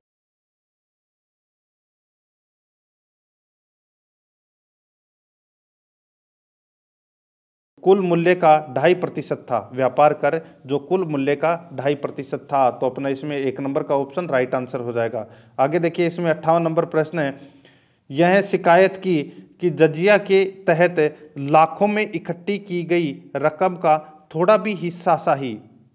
S1: कुल मूल्य का ढाई प्रतिशत था। व्यापार कर जो कुल मूल्य का ढाई प्रतिशत था। तो अपना इसमें एक नंबर का ऑप्शन राइट आंसर हो जाएगा। आगे देखिए इसमें अट्ठावन नंबर प्रश्न है, यह शिकायत की कि जजिया के तहत लाखों में इकट्ठी की गई रकम का थोड़ा भी हिस्सा शाही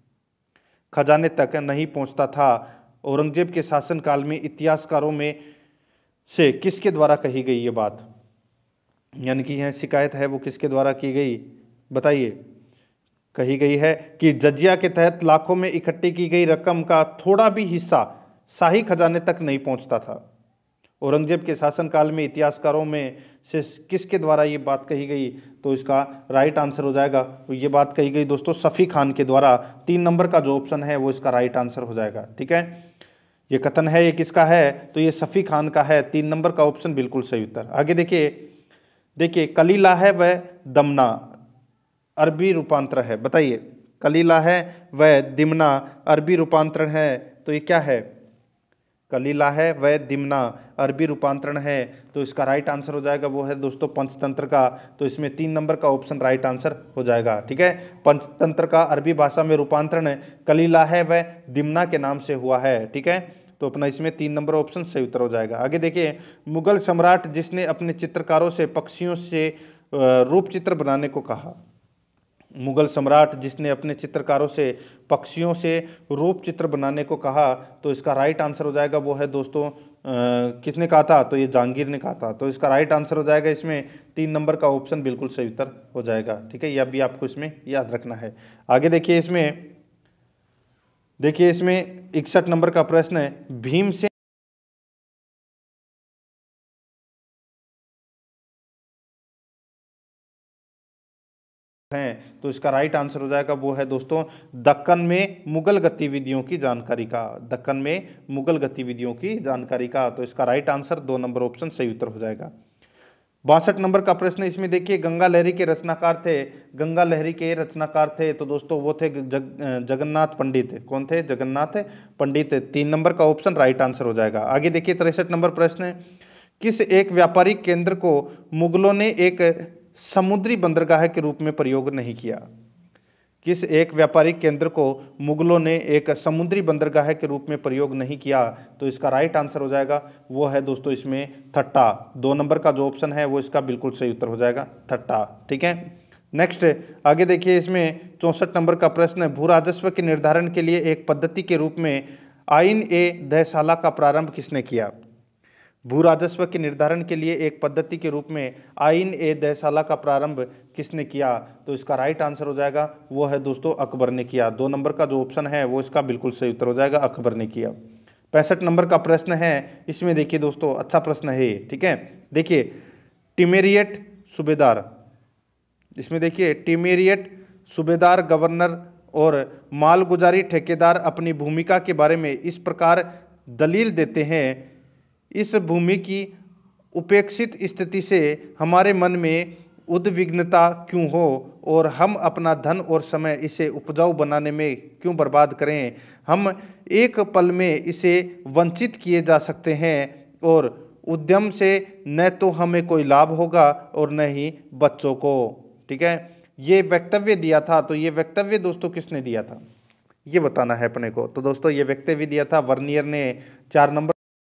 S1: खजाने तक नहीं पहुंचता था। औरंगजेब के शासनकाल में इतिहासकारों में से किसके द्वारा कही गई ये बात, यानी कि यह शिकायत है वो किसके द्वारा की गई, बताइए। कही गई है कि जजिया के तहत लाखों में इकट्ठी की गई रकम का थोड़ा भी हिस्सा शाही खजाने तक नहीं पहुंचता था। औरंगजेब के शासनकाल में इतिहासकारों में से किसके द्वारा ये बात कही गई, तो इसका राइट आंसर हो जाएगा तो ये बात कही गई दोस्तों सफ़ी खान के द्वारा। तीन नंबर का जो ऑप्शन है वो इसका राइट आंसर हो जाएगा। ठीक है, ये कथन है ये किसका है, तो ये सफ़ी खान का है। तीन नंबर का ऑप्शन बिल्कुल सही उत्तर। आगे देखिए, देखिए कलीला है वह दमना अरबी रूपांतर है। बताइए, कलीला है वह दिमना अरबी रूपांतरण है, तो ये क्या है, कलीला है वह दिमना अरबी रूपांतरण है। तो इसका राइट आंसर हो जाएगा वो है दोस्तों पंचतंत्र का। तो इसमें तीन नंबर का ऑप्शन राइट आंसर हो जाएगा। ठीक है, पंचतंत्र का अरबी भाषा में रूपांतरण कलीला है वह दिमना के नाम से हुआ है। ठीक है, तो अपना इसमें तीन नंबर ऑप्शन सही उत्तर हो जाएगा। आगे देखिए, मुगल सम्राट जिसने अपने चित्रकारों से पक्षियों से रूप चित्र बनाने को कहा। मुगल सम्राट जिसने अपने चित्रकारों से पक्षियों से रूप चित्र बनाने को कहा। तो इसका राइट आंसर हो जाएगा वो है दोस्तों आ, किसने कहा था, तो ये जहांगीर ने कहा था। तो इसका राइट आंसर हो जाएगा इसमें तीन नंबर का ऑप्शन बिल्कुल सही उत्तर हो जाएगा। ठीक है, यह भी आपको इसमें याद रखना है। आगे देखिए इसमें, देखिए इसमें इकसठ नंबर का प्रश्न है, भीमसेन हैं, तो इसका राइट आंसर हो जाएगा वो है दोस्तों दक्कन में मुगल गतिविधियों की जानकारी का, दक्कन में मुगल गतिविधियों की जानकारी का। तो इसका राइट आंसर दो नंबर ऑप्शन सही उत्तर हो जाएगा। बासठ नंबर का प्रश्न इसमें देखिए, गंगा लहरी के रचनाकार थे, गंगा लहरी के रचनाकार थे तो दोस्तों वो थे जग, जगन्नाथ पंडित। कौन थे? जगन्नाथ पंडित। तीन नंबर का ऑप्शन राइट आंसर हो जाएगा। आगे देखिए तिरसठ नंबर प्रश्न, किस एक व्यापारिक केंद्र को मुगलों ने एक समुद्री बंदरगाह के रूप में प्रयोग नहीं किया? किस एक व्यापारिक केंद्र को मुगलों ने एक समुद्री बंदरगाह के रूप में प्रयोग नहीं किया? तो इसका राइट आंसर हो जाएगा वो है दोस्तों इसमें ठट्टा। दो नंबर का जो ऑप्शन है वो इसका बिल्कुल सही उत्तर हो जाएगा, ठट्टा। ठीक है, नेक्स्ट आगे देखिए इसमें चौसठ नंबर का प्रश्न, भू राजस्व के निर्धारण के लिए एक पद्धति के रूप में आइन ए दहशाला का प्रारंभ किसने किया? भू राजस्व के निर्धारण के लिए एक पद्धति के रूप में आइन ए दहशाला का प्रारंभ किसने किया? तो इसका राइट आंसर हो जाएगा वो है दोस्तों अकबर ने किया। दो नंबर का जो ऑप्शन है वो इसका बिल्कुल सही उत्तर हो जाएगा, अकबर ने किया। पैंसठ नंबर का प्रश्न है इसमें देखिए दोस्तों, अच्छा प्रश्न है। ठीक है, देखिए टिमेरियट सूबेदार, इसमें देखिए टिमेरियट सूबेदार गवर्नर और मालगुजारी ठेकेदार अपनी भूमिका के बारे में इस प्रकार दलील देते हैं, इस भूमि की उपेक्षित स्थिति से हमारे मन में उद्विग्नता क्यों हो और हम अपना धन और समय इसे उपजाऊ बनाने में क्यों बर्बाद करें? हम एक पल में इसे वंचित किए जा सकते हैं और उद्यम से न तो हमें कोई लाभ होगा और न ही बच्चों को। ठीक है, ये वक्तव्य दिया था, तो ये वक्तव्य दोस्तों किसने दिया था ये बताना है अपने को। तो दोस्तों ये वक्तव्य दिया था वर्नियर ने। चार नंबर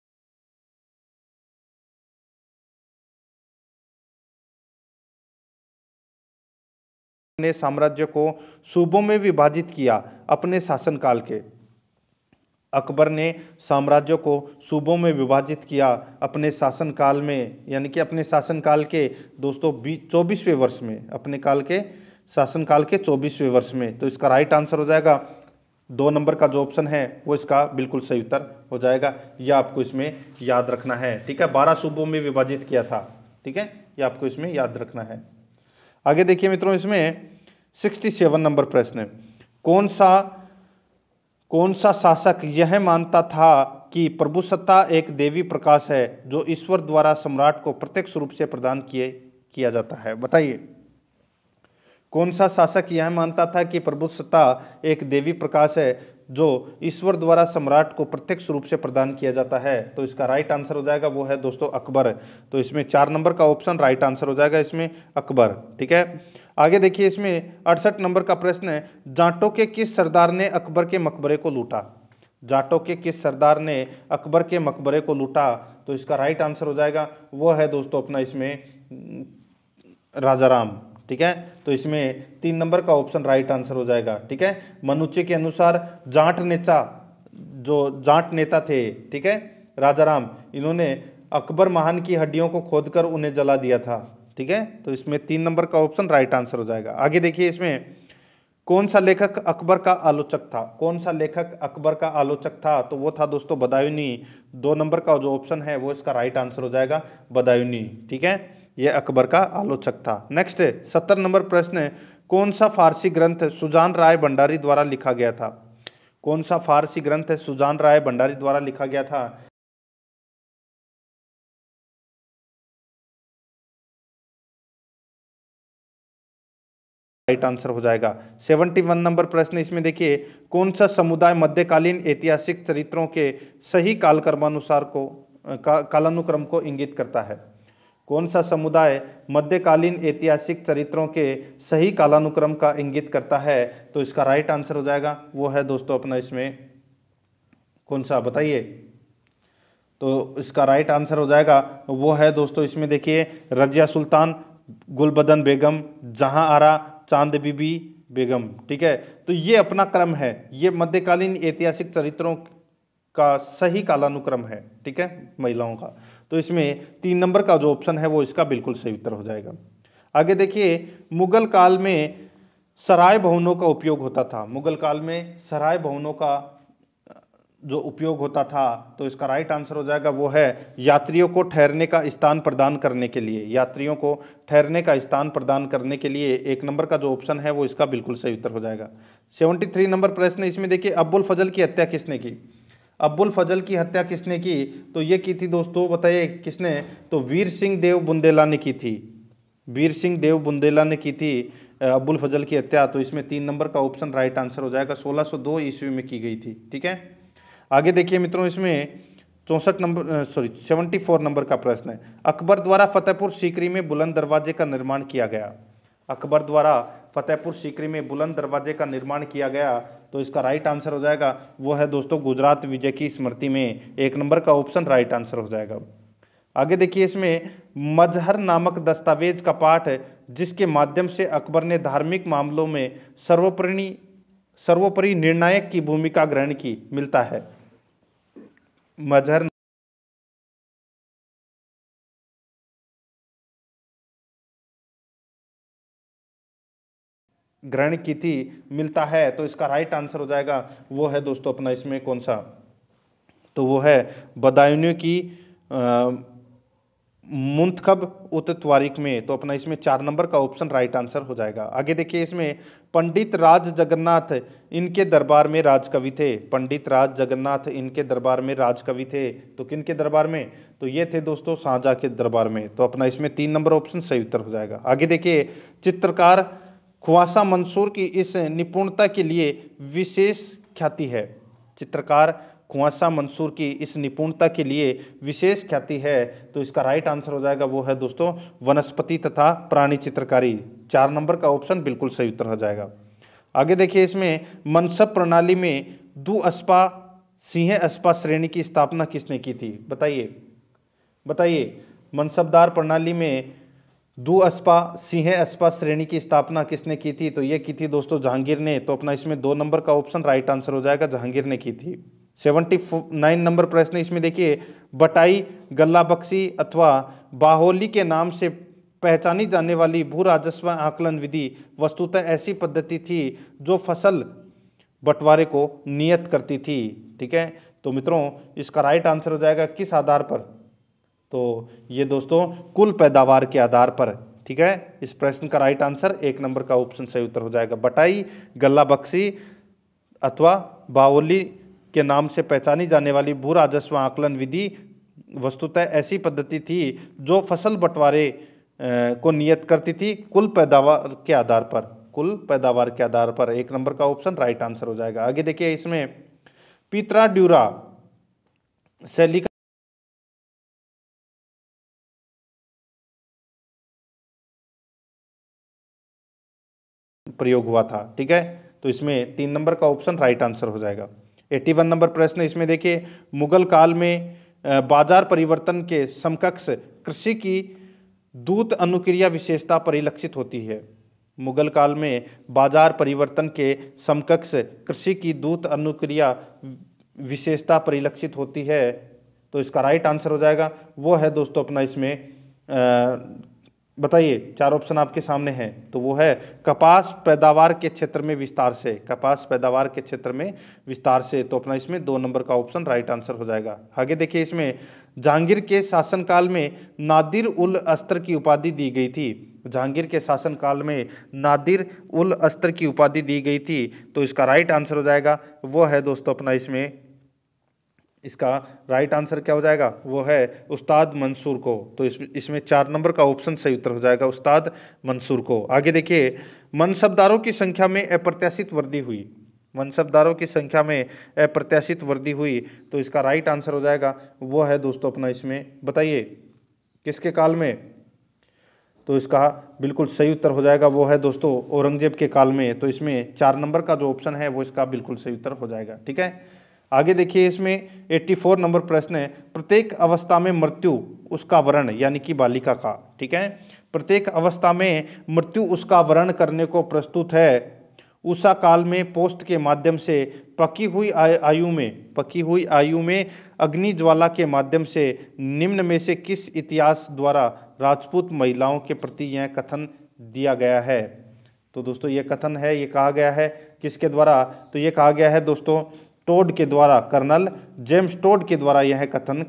S1: ने साम्राज्य को सूबों में विभाजित किया अपने शासनकाल के, अकबर ने साम्राज्य को सूबों में विभाजित किया अपने शासनकाल में, यानी कि अपने शासनकाल के दोस्तों चौबीसवें वर्ष में, अपने काल के शासनकाल के चौबीसवें वर्ष में। तो इसका राइट आंसर हो जाएगा दो नंबर का जो ऑप्शन है वो इसका बिल्कुल सही उत्तर हो जाएगा। यह आपको इसमें याद रखना है। ठीक है, बारह सूबों में विभाजित किया था। ठीक है, यह आपको इसमें याद रखना है। आगे देखिए मित्रों, इसमें सड़सठ नंबर प्रश्न, कौन सा कौन सा शासक यह मानता था कि प्रभुसत्ता एक देवी प्रकाश है जो ईश्वर द्वारा सम्राट को प्रत्यक्ष रूप से प्रदान किए किया जाता है? बताइए, कौन सा शासक यह मानता था कि प्रभुसत्ता एक देवी प्रकाश है जो ईश्वर द्वारा सम्राट को प्रत्यक्ष रूप से प्रदान किया जाता है? तो इसका राइट आंसर हो जाएगा वो है दोस्तों अकबर। तो इसमें चार नंबर का ऑप्शन राइट आंसर हो जाएगा इसमें अकबर। ठीक है, आगे देखिए इसमें अड़सठ नंबर का प्रश्न है, जाटों के किस सरदार ने अकबर के मकबरे को लूटा? जाटों के किस सरदार ने अकबर के मकबरे को लूटा? तो इसका राइट आंसर हो जाएगा वो है दोस्तों अपना इसमें राजाराम। ठीक है, तो इसमें तीन नंबर का ऑप्शन राइट आंसर हो जाएगा। ठीक है, मनुष्य के अनुसार जाट नेता, जो जाट नेता थे, ठीक है, राजाराम, इन्होंने अकबर महान की हड्डियों को खोदकर उन्हें जला दिया था। ठीक है, तो इसमें तीन नंबर का ऑप्शन राइट आंसर हो जाएगा। आगे देखिए इसमें कौन सा लेखक अकबर का आलोचक था? कौन सा लेखक अकबर का आलोचक था? तो वो था दोस्तों बदायूनी। दो नंबर का जो ऑप्शन है वो इसका राइट आंसर हो जाएगा बदायूनी। ठीक है, ये अकबर का आलोचक था। नेक्स्ट सत्तर नंबर प्रश्न, कौन सा फारसी ग्रंथ सुजान राय भंडारी द्वारा लिखा गया था? कौन सा फारसी ग्रंथ सुजान राय भंडारी द्वारा लिखा गया था? राइट आंसर हो जाएगा। इकहत्तर नंबर प्रश्न इसमें देखिए, कौन सा समुदाय मध्यकालीन ऐतिहासिक चरित्रों के सही कालक्रमानुसार को का, कालानुक्रम को इंगित करता है? कौन सा समुदाय मध्यकालीन ऐतिहासिक चरित्रों के सही कालानुक्रम का इंगित करता है? तो इसका राइट आंसर हो जाएगा वो है दोस्तों अपना इसमें कौन सा, बताइए। तो इसका राइट आंसर हो जाएगा वो है दोस्तों इसमें देखिए रजिया सुल्तान, गुलबदन बेगम, जहां आरा, चांद बीबी बेगम। ठीक है, तो ये अपना क्रम है, ये मध्यकालीन ऐतिहासिक चरित्रों का सही कालानुक्रम है। ठीक है, महिलाओं का। तो इसमें तीन नंबर का जो ऑप्शन है वो इसका बिल्कुल सही उत्तर हो जाएगा। आगे देखिए, मुगल काल में सराय भवनों का उपयोग होता था। मुगल काल में सराय भवनों का जो उपयोग होता था, तो इसका राइट आंसर हो जाएगा वो है यात्रियों को ठहरने का स्थान प्रदान करने के लिए। यात्रियों को ठहरने का स्थान प्रदान करने के लिए एक नंबर का जो ऑप्शन है वो इसका बिल्कुल सही उत्तर हो जाएगा। तिहत्तर नंबर प्रश्न, इसमें देखिए अब्बुल फजल की हत्या किसने की? अब्बुल फजल की हत्या किसने की? तो ये की थी दोस्तों, बताइए किसने? तो वीर सिंह देव बुंदेला ने की थी। वीर सिंह देव बुंदेला ने की थी अब्बुल फजल की हत्या। तो इसमें तीन नंबर का ऑप्शन राइट आंसर हो जाएगा। सोलह सौ दो ईस्वी में की गई थी। ठीक है, आगे देखिए मित्रों, इसमें चौसठ नंबर सॉरी चौहत्तर नंबर का प्रश्न है, अकबर द्वारा फतेहपुर सीकरी में बुलंद दरवाजे का निर्माण किया गया। अकबर द्वारा फतेहपुर सीकरी में बुलंद दरवाजे का निर्माण किया गया। तो इसका राइट आंसर हो जाएगा वो है दोस्तों गुजरात विजय की स्मृति में। एक नंबर का ऑप्शन राइट आंसर हो जाएगा। आगे देखिए, इसमें मजहर नामक दस्तावेज का पाठ है जिसके माध्यम से अकबर ने धार्मिक मामलों में सर्वोपरि सर्वोपरि निर्णायक की भूमिका ग्रहण की, मिलता है। मजहर ग्रहण की थी, मिलता है। तो इसका राइट आंसर हो जाएगा वो है दोस्तों अपना इसमें कौन सा? तो वो है बदायूंयों की मुंतखब उत त्वारिक में। तो अपना इसमें चार नंबर का ऑप्शन राइट आंसर हो जाएगा। आगे देखिए, इसमें पंडित राज जगन्नाथ इनके दरबार में राजकवि थे। पंडित राज जगन्नाथ इनके दरबार में राजकवि थे। तो किन के दरबार में? तो ये थे दोस्तों शाहजहां के दरबार में। तो अपना इसमें तीन नंबर ऑप्शन सही उत्तर हो जाएगा। आगे देखिए, चित्रकार ख्वासा मंसूर की इस निपुणता के लिए विशेष ख्याति है। चित्रकार ख्वासा मंसूर की इस निपुणता के लिए विशेष ख्याति है। तो इसका राइट आंसर हो जाएगा वो है दोस्तों वनस्पति तथा प्राणी चित्रकारी। चार नंबर का ऑप्शन बिल्कुल सही उत्तर हो जाएगा। आगे देखिए, इसमें मनसब प्रणाली में दु अस्पा सिंह अस्पा श्रेणी की स्थापना किसने की थी? बताइए बताइए मनसबदार प्रणाली में दु अस्पा सिंह अस्पा श्रेणी की स्थापना किसने की थी? तो ये की थी दोस्तों जहांगीर ने। तो अपना इसमें दो नंबर का ऑप्शन राइट आंसर हो जाएगा, जहांगीर ने की थी। उन्यासी नंबर प्रश्न, इसमें देखिए बटाई गल्ला बख्शी अथवा बाहोली के नाम से पहचानी जाने वाली भू राजस्व आकलन विधि वस्तुतः ऐसी पद्धति थी जो फसल बंटवारे को नियत करती थी। ठीक है, तो मित्रों इसका राइट आंसर हो जाएगा किस आधार पर? तो ये दोस्तों कुल पैदावार के आधार पर। ठीक है, इस प्रश्न का राइट आंसर एक नंबर का ऑप्शन सही उत्तर हो जाएगा। बटाई गल्ला बख्शी अथवा बाओली के नाम से पहचानी जाने वाली भू राजस्व आकलन विधि वस्तुतः ऐसी पद्धति थी जो फसल बंटवारे को नियत करती थी कुल पैदावार के आधार पर। कुल पैदावार के आधार पर एक नंबर का ऑप्शन राइट आंसर हो जाएगा। आगे देखिए, इसमें पीतरा ड्यूरा शैली का प्रयोग हुआ था। ठीक है, तो इसमें तीन नंबर का ऑप्शन राइट आंसर हो जाएगा। इक्यासी नंबर प्रश्न, इसमें देखिए मुगल काल में बाजार परिवर्तन के समकक्ष कृषि की दूत अनुक्रिया विशेषता परिलक्षित होती है। मुगल काल में बाजार परिवर्तन के समकक्ष कृषि की दूत अनुक्रिया विशेषता परिलक्षित होती है। तो इसका राइट आंसर हो जाएगा वो है दोस्तों अपना इसमें आ, बताइए, चार ऑप्शन आपके सामने हैं। तो वो है कपास पैदावार के क्षेत्र में विस्तार से। कपास पैदावार के क्षेत्र में विस्तार से। तो अपना इसमें दो नंबर का ऑप्शन राइट आंसर हो जाएगा। आगे देखिए, इसमें जहांगीर के शासनकाल में नादिर उल अस्तर की उपाधि दी गई थी। जहांगीर के शासनकाल में नादिर उल अस्तर की उपाधि दी गई थी। तो इसका राइट आंसर हो जाएगा वो है दोस्तों अपना इसमें इसका राइट आंसर क्या हो जाएगा? वो है उस्ताद मंसूर को। तो इस, इसमें चार नंबर का ऑप्शन सही उत्तर हो जाएगा, उस्ताद मंसूर को। आगे देखिए, मनसबदारों की संख्या में अप्रत्याशित वृद्धि हुई। मनसबदारों की संख्या में अप्रत्याशित वृद्धि हुई। तो इसका राइट आंसर हो जाएगा वो है दोस्तों अपना इसमें, बताइए किसके काल में? तो इसका बिल्कुल सही उत्तर हो जाएगा वो है दोस्तों औरंगजेब के काल में। तो इसमें चार नंबर का जो ऑप्शन है वो इसका बिल्कुल सही उत्तर हो जाएगा। ठीक है, आगे देखिए, इसमें चौरासी नंबर प्रश्न है, प्रत्येक अवस्था में मृत्यु उसका वर्ण यानी कि बालिका का। ठीक है, प्रत्येक अवस्था में मृत्यु उसका वर्ण करने को प्रस्तुत है। उषा काल में पोस्ट के माध्यम से पकी हुई आयु में पकी हुई आयु में अग्नि ज्वाला के माध्यम से निम्न में से किस इतिहास द्वारा राजपूत महिलाओं के प्रति यह कथन दिया गया है? तो दोस्तों ये कथन है, ये कहा गया है किसके द्वारा? तो ये कहा गया है दोस्तों टोड के द्वारा, कर्नल जेम्स टोड के द्वारा यह कथन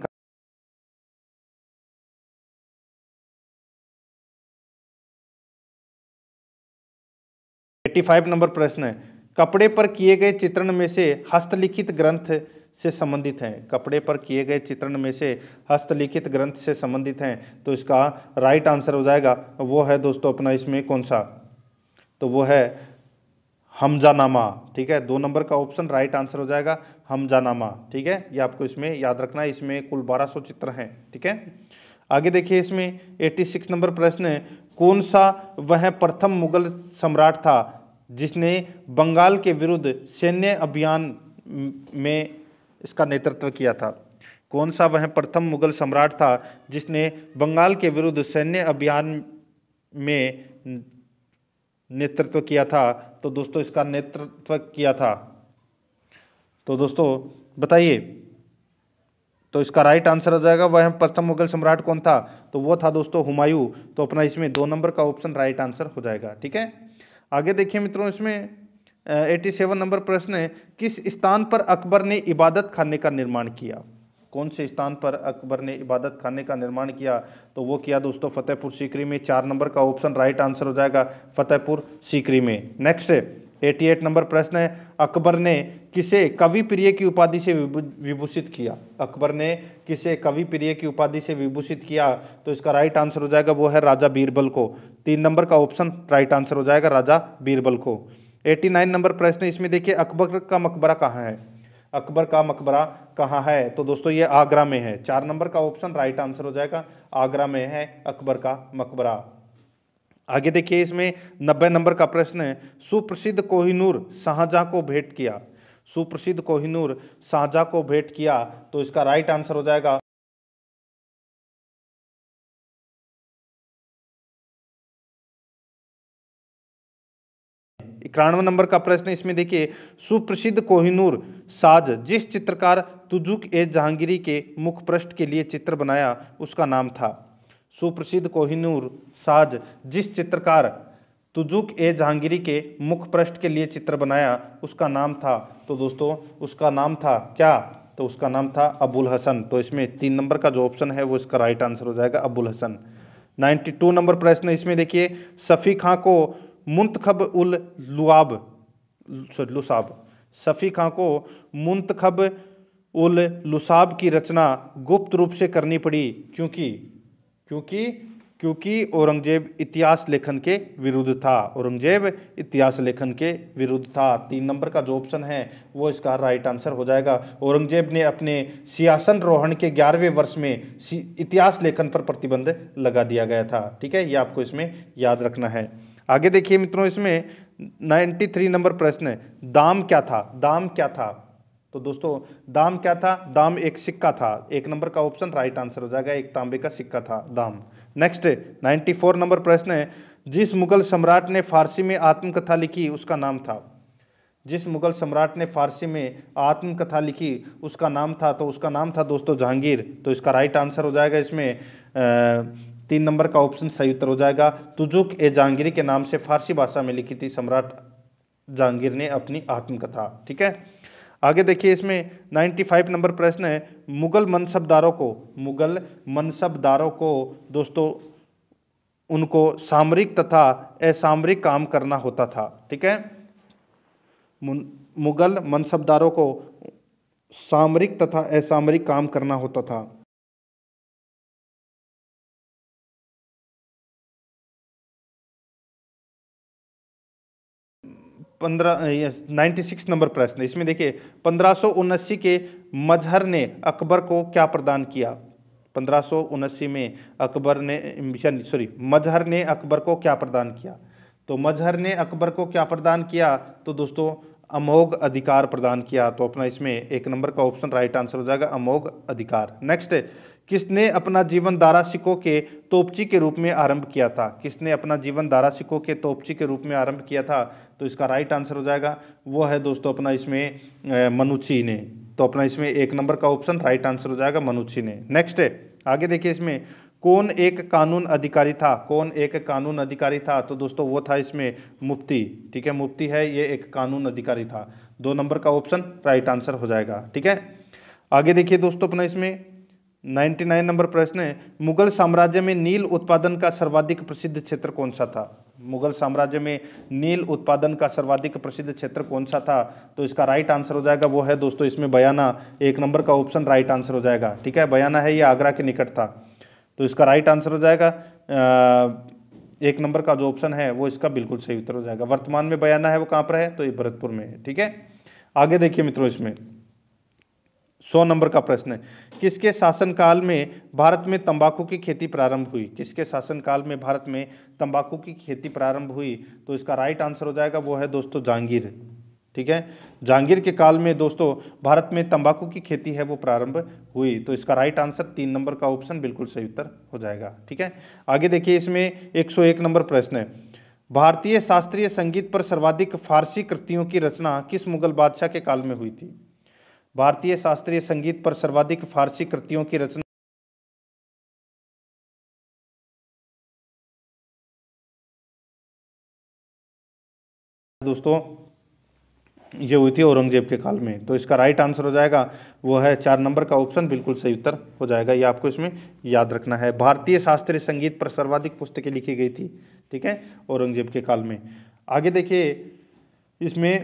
S1: पचासी नंबर प्रश्न है, कपड़े पर किए गए चित्रण में से हस्तलिखित ग्रंथ से संबंधित हैं। कपड़े पर किए गए चित्रण में से हस्तलिखित ग्रंथ से संबंधित हैं, तो इसका राइट आंसर हो जाएगा वो है दोस्तों अपना इसमें कौन सा, तो वो है हमजानामा। ठीक है, दो नंबर का ऑप्शन राइट आंसर हो जाएगा हमजानामा। ठीक है, ये आपको इसमें याद रखना है। इसमें कुल बारह सौ चित्र हैं। ठीक है, आगे देखिए इसमें छियासी नंबर प्रश्न है, कौन सा वह प्रथम मुगल सम्राट था जिसने बंगाल के विरुद्ध सैन्य अभियान में इसका नेतृत्व किया था। कौन सा वह प्रथम मुगल सम्राट था जिसने बंगाल के विरुद्ध सैन्य अभियान में नेतृत्व किया था, तो दोस्तों इसका नेतृत्व किया था, तो दोस्तों बताइए, तो इसका राइट आंसर हो जाएगा वह प्रथम मुगल सम्राट कौन था, तो वो था दोस्तों हुमायूं। तो अपना इसमें दो नंबर का ऑप्शन राइट आंसर हो जाएगा। ठीक है, आगे देखिए मित्रों, इसमें सत्तासी नंबर प्रश्न है, किस स्थान पर अकबर ने इबादत खाने का निर्माण किया। कौन से स्थान पर अकबर ने इबादत खाने का निर्माण किया, तो वो किया दोस्तों फतेहपुर सीकरी में। चार नंबर का ऑप्शन राइट आंसर हो जाएगा फतेहपुर सीकरी में। नेक्स्ट अठासी नंबर प्रश्न है, अकबर ने किसे कवि प्रिय की उपाधि से विभूषित किया। अकबर ने किसे कवि प्रिय की उपाधि से विभूषित किया, तो इसका राइट आंसर हो जाएगा वो है राजा बीरबल को। तीन नंबर का ऑप्शन राइट आंसर हो जाएगा राजा बीरबल को। नवासी नंबर प्रश्न, इसमें देखिए अकबर का मकबरा कहाँ है। अकबर का मकबरा कहाँ है, तो दोस्तों ये आगरा में है। चार नंबर का ऑप्शन राइट आंसर हो जाएगा आगरा में है अकबर का मकबरा। आगे देखिए इसमें नब्बे नंबर का प्रश्न है, सुप्रसिद्ध कोहिनूर शाहजहां को भेंट किया। सुप्रसिद्ध कोहिनूर शाहजहां को भेंट किया, तो इसका राइट आंसर हो जाएगा इक्यानवे नंबर का प्रश्न। इसमें देखिए सुप्रसिद्ध कोहिनूर साज जिस चित्रकार तुजुक ए जहांगीरी के मुख पृष्ठ के लिए चित्र बनाया उसका नाम था। सुप्रसिद्ध कोहिनूर साज जिस चित्रकार तुजुक ए जहांगीरी के मुख पृष्ठ के लिए चित्र बनाया उसका नाम था, तो दोस्तों उसका नाम था क्या, तो उसका नाम था अबुल हसन। तो इसमें तीन नंबर का जो ऑप्शन है वो इसका राइट आंसर हो जाएगा अबुल हसन। बानवे नंबर प्रश्न, इसमें देखिए सफी खां को मुंतखब उल लुआब सॉरी लुसाब सफी खां को मुंतखब उल लुसाब की रचना गुप्त रूप से करनी पड़ी क्योंकि क्योंकि क्योंकि औरंगजेब इतिहास लेखन के विरुद्ध था। औरंगजेब इतिहास लेखन के विरुद्ध था। तीन नंबर का जो ऑप्शन है वो इसका राइट आंसर हो जाएगा। औरंगजेब ने अपने सिंहासन रोहण के ग्यारहवें वर्ष में इतिहास लेखन पर प्रतिबंध लगा दिया गया था। ठीक है, ये आपको इसमें याद रखना है। आगे देखिए मित्रों, इसमें तिरानवे नंबर प्रश्न है, दाम क्या था। दाम क्या था, तो दोस्तों दाम क्या था, दाम एक सिक्का था। एक नंबर का ऑप्शन राइट आंसर हो जाएगा, एक तांबे का सिक्का था दाम। नेक्स्ट चौरानवे नंबर प्रश्न है, जिस मुगल सम्राट ने फारसी में आत्मकथा लिखी उसका नाम था। जिस मुगल सम्राट ने फारसी में आत्मकथा लिखी उसका नाम था, तो उसका नाम था दोस्तों जहांगीर। तो इसका राइट आंसर हो जाएगा इसमें आ, तीन नंबर का ऑप्शन सही उत्तर हो जाएगा। तुजुक ए जहांगीरी के नाम से फारसी भाषा में लिखी थी सम्राट जहांगीर ने अपनी आत्मकथा। ठीक है, आगे देखिए इसमें पचानवे नंबर प्रश्न है, मुगल मनसबदारों को मुगल मनसबदारों को दोस्तों उनको सामरिक तथा असामरिक काम करना होता था। ठीक है, मुगल मनसबदारों को सामरिक तथा असामरिक काम करना होता था। पंद्रह छियानवे नंबर प्रश्न, इसमें देखिए पंद्रह सौ उन्यासी के मजहर ने अकबर को क्या प्रदान किया। पंद्रह सौ उन्यासी में अकबर ने सॉरी मजहर ने अकबर को क्या प्रदान किया, तो मजहर ने अकबर को क्या प्रदान किया, तो दोस्तों अमोघ अधिकार प्रदान किया। तो अपना इसमें एक नंबर का ऑप्शन राइट आंसर हो जाएगा अमोघ अधिकार। नेक्स्ट, किसने अपना जीवन दारा सिकों के तोपची के रूप में आरंभ किया था। किसने अपना जीवन दारा सिकों के तोपची के रूप में आरंभ किया था, तो इसका राइट आंसर हो जाएगा वो है दोस्तों अपना इसमें मनुची ने। तो अपना इसमें एक नंबर का ऑप्शन राइट आंसर हो जाएगा मनुची ने। नेक्स्ट आगे देखिए इसमें कौन एक कानून अधिकारी था। कौन एक कानून अधिकारी था, तो दोस्तों वो था इसमें मुफ्ती। ठीक है, मुफ्ती है ये एक कानून अधिकारी था। दो नंबर का ऑप्शन राइट आंसर हो जाएगा। ठीक है, आगे देखिए दोस्तों अपना इसमें निन्यानवे नंबर प्रश्न है, मुगल साम्राज्य में नील उत्पादन का सर्वाधिक प्रसिद्ध क्षेत्र कौन सा था? मुगल साम्राज्य में नील उत्पादन का सर्वाधिक प्रसिद्ध क्षेत्र कौन सा था? तो इसका राइट आंसर हो जाएगा वो है दोस्तों इसमें बयाना, एक नंबर का ऑप्शन राइट आंसर हो जाएगा। ठीक है, बयाना है ये आगरा के निकट था, तो इसका राइट आंसर हो जाएगा एक नंबर का जो ऑप्शन है वो इसका बिल्कुल सही उत्तर हो जाएगा। वर्तमान में बयाना है वो कहाँ पर है? तो ये भरतपुर में है। ठीक है, आगे देखिए मित्रों इसमें सौ नंबर का प्रश्न है, किसके शासनकाल में भारत में तंबाकू की खेती प्रारंभ हुई? किसके शासनकाल में भारत में तंबाकू की खेती प्रारंभ हुई? तो इसका राइट आंसर हो जाएगा वो है दोस्तों जहांगीर। ठीक है, जहांगीर के काल में दोस्तों भारत में तंबाकू की खेती है वो प्रारंभ हुई, तो इसका राइट आंसर तीन नंबर का ऑप्शन बिल्कुल सही उत्तर हो जाएगा। ठीक है, आगे देखिए इसमें एक सौ एक नंबर प्रश्न है, भारतीय शास्त्रीय संगीत पर सर्वाधिक फारसी कृतियों की रचना किस मुगल बादशाह के काल में हुई थी? भारतीय शास्त्रीय संगीत पर सर्वाधिक फारसी कृतियों की रचना दोस्तों ये हुई थी औरंगजेब के काल में, तो इसका राइट आंसर हो जाएगा वो है चार नंबर का ऑप्शन बिल्कुल सही उत्तर हो जाएगा। ये आपको इसमें याद रखना है, भारतीय शास्त्रीय संगीत पर सर्वाधिक पुस्तकें लिखी गई थी। ठीक है, औरंगजेब के काल में। आगे देखिए इसमें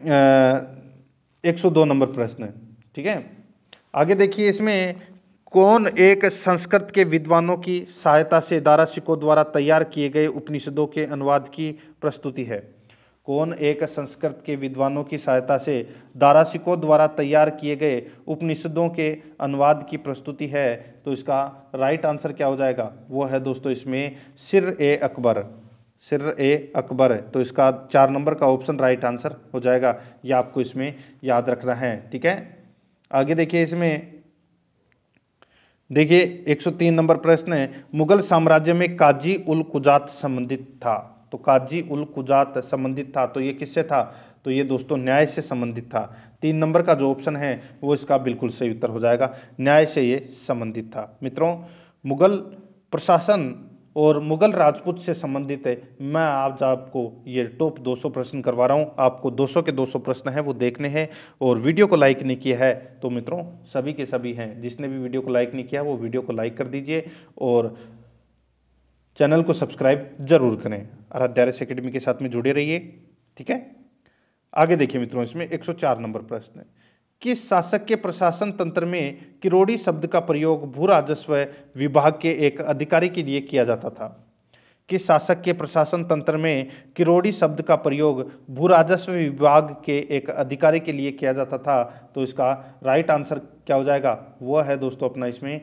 S1: एक सौ दो नंबर प्रश्न है। ठीक है, आगे देखिए इसमें कौन एक संस्कृत के विद्वानों की सहायता से दारा सिकों द्वारा तैयार किए गए उपनिषदों के अनुवाद की प्रस्तुति है? कौन एक संस्कृत के विद्वानों की सहायता से दारा सिकों द्वारा तैयार किए गए उपनिषदों के अनुवाद की प्रस्तुति है? तो इसका राइट आंसर क्या हो जाएगा? वो है दोस्तों इसमें सिर ए अकबर, सिर ए अकबर है, तो इसका चार नंबर का ऑप्शन राइट आंसर हो जाएगा। ये आपको इसमें याद रखना है। ठीक है, आगे देखिए इसमें देखिए एक सौ तीन नंबर प्रश्न है, मुगल साम्राज्य में काजी उल कुजात संबंधित था? तो काजी उल कुजात संबंधित था, तो ये किससे था? तो ये दोस्तों न्याय से संबंधित था। तीन नंबर का जो ऑप्शन है वो इसका बिल्कुल सही उत्तर हो जाएगा, न्याय से ये संबंधित था। मित्रों, मुगल प्रशासन और मुगल राजपूत से संबंधित है, मैं आज आपको ये टॉप दो सौ प्रश्न करवा रहा हूँ। आपको दो सौ के दो सौ प्रश्न हैं वो देखने हैं, और वीडियो को लाइक नहीं किया है तो मित्रों सभी के सभी हैं, जिसने भी वीडियो को लाइक नहीं किया वो वीडियो को लाइक कर दीजिए और चैनल को सब्सक्राइब जरूर करें। आराध्य आर एस एकेडमी के साथ में जुड़े रहिए। ठीक है, आगे देखिए मित्रों इसमें एक सौ चार नंबर प्रश्न है, किस शासक के प्रशासन तंत्र में किरोड़ी शब्द का प्रयोग भू राजस्व विभाग के एक अधिकारी के लिए किया जाता था? किस शासक के प्रशासन तंत्र में किरोड़ी शब्द का प्रयोग भू राजस्व विभाग के एक अधिकारी के लिए किया जाता था? तो इसका राइट आंसर क्या हो जाएगा? वो है दोस्तों अपना इसमें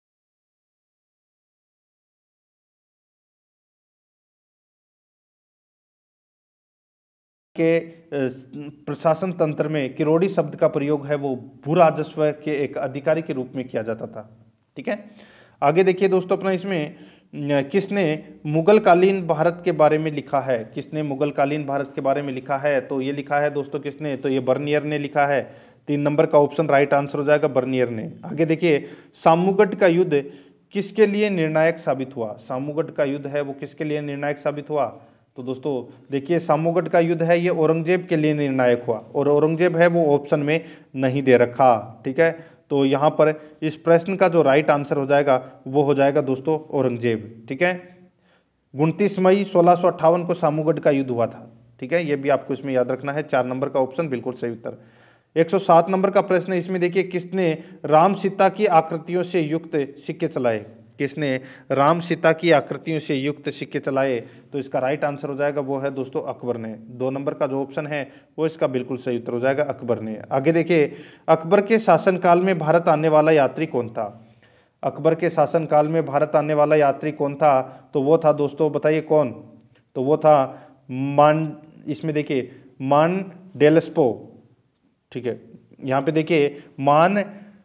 S1: के प्रशासन तंत्र में किरोड़ी शब्द का प्रयोग है वो भू राजस्व के एक अधिकारी के रूप में किया जाता था। ठीक है, आगे देखिए दोस्तों अपना इसमें किसने मुगल कालीन भारत के बारे में लिखा है? किसने मुगल कालीन भारत के बारे में लिखा है? तो ये लिखा है दोस्तों किसने? तो ये बर्नियर ने लिखा है। तीन नंबर का ऑप्शन राइट आंसर हो जाएगा, बर्नियर ने। आगे देखिए सामूगढ़ का युद्ध किसके लिए निर्णायक साबित हुआ? सामूगढ़ का युद्ध है वो किसके लिए निर्णायक साबित हुआ? तो दोस्तों देखिए सामूगढ़ का युद्ध है ये औरंगजेब के लिए निर्णायक हुआ, और औरंगजेब है वो ऑप्शन में नहीं दे रखा। ठीक है, तो यहाँ पर इस प्रश्न का जो राइट आंसर हो जाएगा वो हो जाएगा दोस्तों औरंगजेब। ठीक है, उनतीस मई सोलह सौ अट्ठावन को सामूगढ़ का युद्ध हुआ था। ठीक है, ये भी आपको इसमें याद रखना है, चार नंबर का ऑप्शन बिल्कुल सही उत्तर। एक सौ सात नंबर का प्रश्न है, इसमें देखिए किसने राम सीता की आकृतियों से युक्त सिक्के चलाए? किसने राम सीता की आकृतियों से युक्त सिक्के चलाए? तो इसका राइट आंसर हो जाएगा वो है दोस्तों अकबर ने। दो नंबर का जो ऑप्शन है वो इसका बिल्कुल सही उत्तर हो जाएगा, अकबर ने। आगे देखिए अकबर के शासनकाल में भारत आने वाला यात्री कौन था? अकबर के शासनकाल में भारत आने वाला यात्री कौन था? तो वो था दोस्तों, बताइए कौन? तो वो था मान, इसमें देखिए मान डेलस्पो। ठीक है, यहाँ पे देखिए मान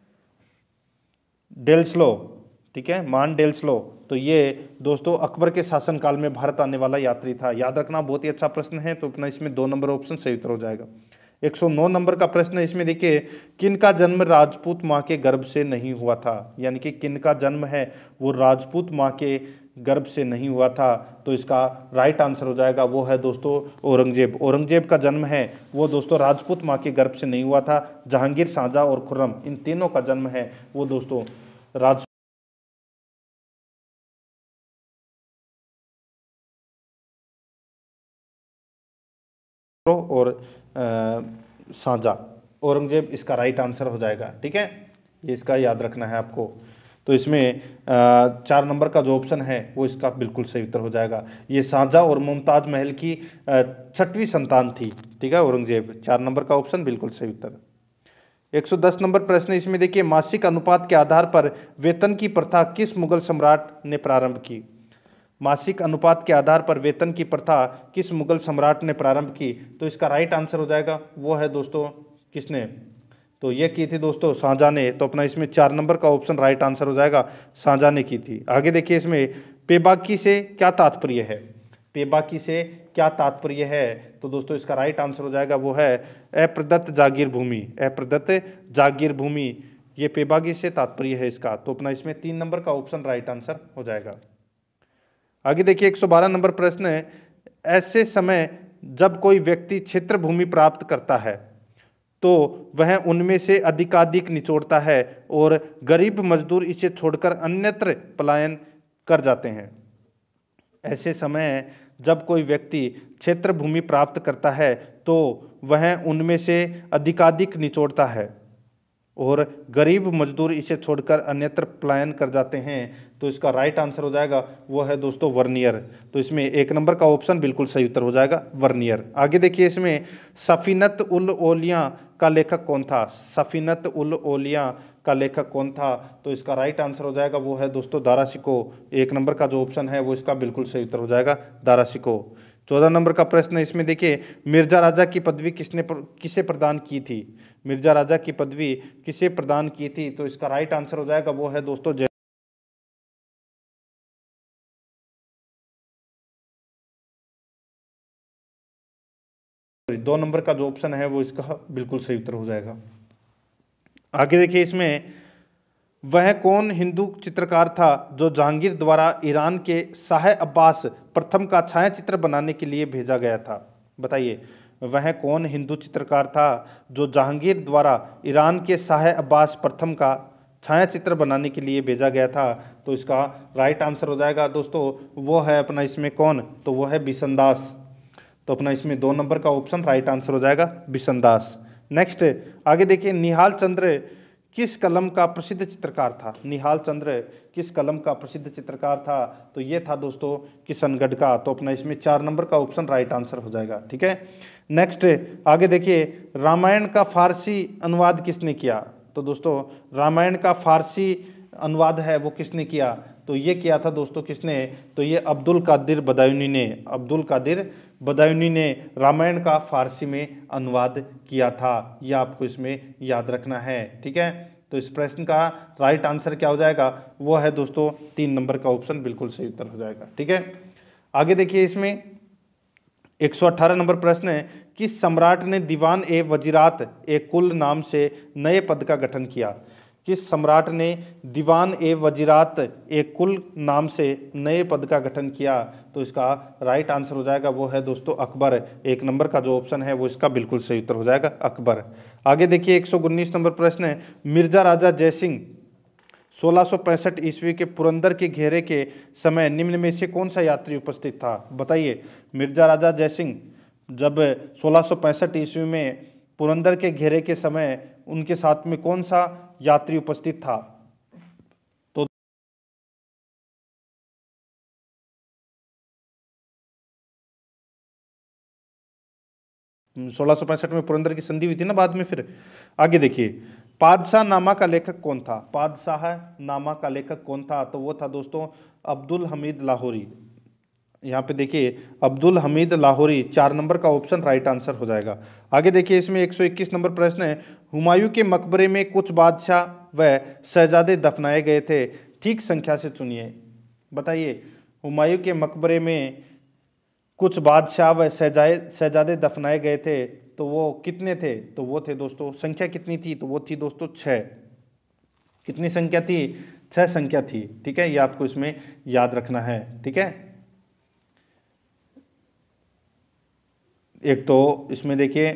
S1: डेल्सलो। ठीक है, मान डेल्सलो। तो ये दोस्तों अकबर के शासनकाल में भारत आने वाला यात्री था। याद रखना, बहुत ही अच्छा प्रश्न है, तो अपना इसमें दो नंबर ऑप्शन सही उत्तर हो जाएगा। एक सौ नौ नंबर का प्रश्न है, इसमें देखिए किन का जन्म राजपूत माँ के गर्भ से नहीं हुआ था? यानी कि किन का जन्म है वो राजपूत माँ के गर्भ से नहीं हुआ था, तो इसका राइट आंसर हो जाएगा वो है दोस्तों औरंगजेब। औरंगजेब का जन्म है वो दोस्तों राजपूत माँ के गर्भ से नहीं हुआ था। जहांगीर, शाहजहां और खुर्रम, इन तीनों का जन्म है वो दोस्तों राज और शाहजहां। औरंगजेब इसका राइट आंसर हो जाएगा। ठीक है, ये इसका याद रखना है आपको। तो इसमें चार नंबर का जो ऑप्शन है वो इसका बिल्कुल सही उत्तर हो जाएगा। ये शाहजहां और मुमताज महल की छठवीं संतान थी। ठीक है, औरंगजेब। चार नंबर का ऑप्शन बिल्कुल सही उत्तर। एक सौ दस नंबर प्रश्न इसमें देखिए, मासिक अनुपात के आधार पर वेतन की प्रथा किस मुगल सम्राट ने प्रारंभ की? मासिक अनुपात के आधार पर वेतन की प्रथा किस मुगल सम्राट ने प्रारंभ की? तो इसका राइट आंसर हो जाएगा वो है दोस्तों किसने? तो ये की थी दोस्तों शाहजहां ने। तो अपना इसमें चार नंबर का ऑप्शन राइट आंसर हो जाएगा, शाहजहां ने की थी। आगे देखिए, इसमें बेबाकी से क्या तात्पर्य है? बेबाकी से क्या तात्पर्य है? तो दोस्तों इसका राइट आंसर हो जाएगा वो है अप्रदत्त जागीर भूमि। अप्रदत्त जागीर भूमि, ये बेबाकी से तात्पर्य है इसका। तो अपना इसमें तीन नंबर का ऑप्शन राइट आंसर हो जाएगा। आगे देखिए, एक सौ बारह नंबर प्रश्न है, ऐसे समय जब कोई व्यक्ति क्षेत्र भूमि प्राप्त करता है तो वह उनमें से अधिकाधिक निचोड़ता है और गरीब मजदूर इसे छोड़कर अन्यत्र पलायन कर जाते हैं। ऐसे समय जब कोई व्यक्ति क्षेत्र भूमि प्राप्त करता है तो वह उनमें से अधिकाधिक निचोड़ता है और गरीब मजदूर इसे छोड़कर अन्यत्र पलायन कर जाते हैं। तो इसका राइट आंसर हो जाएगा वो है दोस्तों वर्नियर। तो इसमें एक नंबर का ऑप्शन बिल्कुल सही उत्तर हो जाएगा वर्नियर। आगे देखिए, इसमें सफीनत उल औलिया का लेखक कौन था? सफीनत उल औलिया का लेखक कौन था? तो इसका राइट आंसर हो जाएगा वो है दोस्तों दारा शिकोह। एक नंबर का जो ऑप्शन है वो इसका बिल्कुल सही उत्तर हो जाएगा दारा शिकोह। चौदह नंबर का प्रश्न है, इसमें देखिए, मिर्जा राजा की पदवी किसने पर, किसे प्रदान की थी? मिर्जा राजा की पदवी किसे प्रदान की थी? तो इसका राइट आंसर हो जाएगा वो है दोस्तों जय दो नंबर का जो ऑप्शन है वो इसका बिल्कुल सही उत्तर हो जाएगा। आगे देखिए, इसमें वह कौन हिंदू चित्रकार था जो जहांगीर द्वारा ईरान के शाह अब्बास प्रथम का छायाचित्र बनाने के लिए भेजा गया था? बताइए, वह कौन हिंदू चित्रकार था जो जहांगीर द्वारा ईरान के शाह अब्बास प्रथम का छायाचित्र बनाने के लिए भेजा गया था? तो इसका राइट आंसर हो जाएगा दोस्तों वो है अपना इसमें कौन? तो वो है बिशनदास। तो अपना इसमें दो नंबर का ऑप्शन राइट आंसर हो जाएगा बिशनदास। नेक्स्ट आगे देखिए, निहाल चंद्र किस कलम का प्रसिद्ध चित्रकार था? निहाल चंद्र किस कलम का प्रसिद्ध चित्रकार था? तो ये था दोस्तों किशनगढ़ का। तो अपना इसमें चार नंबर का ऑप्शन राइट आंसर हो जाएगा। ठीक है, नेक्स्ट आगे देखिए, रामायण का फारसी अनुवाद किसने किया? तो दोस्तों रामायण का फारसी अनुवाद है वो किसने किया? तो ये किया था दोस्तों किसने? तो ये अब्दुल कादिर बदायूनी ने। अब्दुल कादिर बदायूनी ने रामायण का फारसी में अनुवाद किया था। ये आपको इसमें याद रखना है। ठीक है, तो इस प्रश्न का राइट आंसर क्या हो जाएगा? वो है दोस्तों तीन नंबर का ऑप्शन बिल्कुल सही उत्तर हो जाएगा। ठीक है, आगे देखिए, इसमें एक सौ अठारह नंबर प्रश्न है, किस सम्राट ने दीवान ए वजीरात ए कुल नाम से नए पद का गठन किया? किस सम्राट ने दीवान ए वजीरात ए कुल नाम से नए पद का गठन किया? तो इसका राइट आंसर हो जाएगा वो है दोस्तों अकबर। एक नंबर का जो ऑप्शन है वो इसका बिल्कुल सही उत्तर हो जाएगा अकबर। आगे देखिए, एक सौ उन्नीस नंबर प्रश्न है, मिर्जा राजा जयसिंह सोलह सौ पैंसठ ईस्वी के पुरंदर के घेरे के समय निम्न में से कौन सा यात्री उपस्थित था? बताइए, मिर्जा राजा जयसिंह जब सोलह सौ पैंसठ ईस्वी में पुरंदर के घेरे के समय उनके साथ में कौन सा यात्री उपस्थित था? तो सोलह सौ पैंसठ में पुरंदर की संधि हुई थी ना बाद में। फिर आगे देखिए, पादशाह नामा का लेखक कौन था? पादशाह नामा का लेखक कौन था? तो वो था दोस्तों अब्दुल हमीद लाहौरी। यहाँ पे देखिए अब्दुल हमीद लाहौरी, चार नंबर का ऑप्शन राइट आंसर हो जाएगा। आगे देखिए, इसमें एक सौ इक्कीस नंबर प्रश्न है, हुमायूं के मकबरे में कुछ बादशाह व शहजादे दफनाए गए थे, ठीक संख्या से चुनिए। बताइए, हुमायूं के मकबरे में कुछ बादशाह व शहजादे दफनाए गए थे, तो वो कितने थे? तो वो थे दोस्तों, संख्या कितनी थी? तो वो थी दोस्तों छह। कितनी संख्या थी? छह संख्या थी, ठीक है, ये आपको इसमें याद रखना है, ठीक है। एक तो इसमें देखिए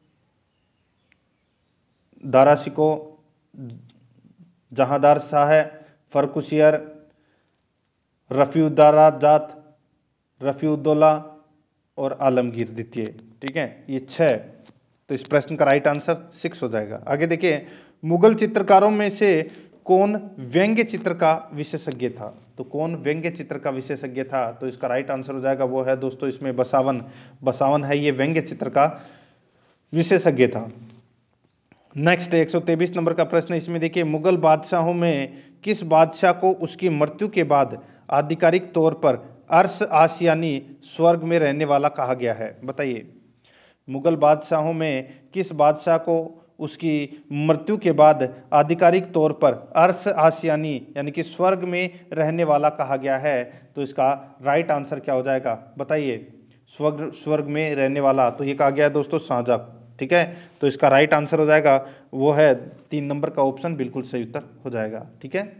S1: दारा शिको, जहांदार शाह, फरकुशियर, रफीउद्दौला जात, रफीउद्दौला और आलमगीर द्वितीय, ठीक है, ये छह। तो इस प्रश्न का राइट आंसर सिक्स हो जाएगा। आगे देखिए, मुगल चित्रकारों में से कौन व्यंग्य चित्र का विशेषज्ञ था? तो कौन व्यंग्य चित्र का विशेषज्ञ था? तो इसका राइट आंसर हो जाएगा, वो है दोस्तों इसमें बसावन। बसावन है ये व्यंग्य चित्र का विशेषज्ञ था। नेक्स्ट एक सौ तेईस नंबर का प्रश्न, इसमें देखिए, मुगल बादशाहों में किस बादशाह को उसकी मृत्यु के बाद आधिकारिक तौर पर अर्श आसियानी स्वर्ग में रहने वाला कहा गया है? बताइए, मुगल बादशाहों में किस बादशाह को उसकी मृत्यु के बाद आधिकारिक तौर पर अर्श आसियानी यानी कि स्वर्ग में रहने वाला कहा गया है? तो इसका राइट आंसर क्या हो जाएगा? बताइए, स्वर्ग स्वर्ग में रहने वाला, तो ये कहा गया है दोस्तों शाहजहां, ठीक है। तो इसका राइट आंसर हो जाएगा वो है तीन नंबर का ऑप्शन, बिल्कुल सही उत्तर हो जाएगा, ठीक है।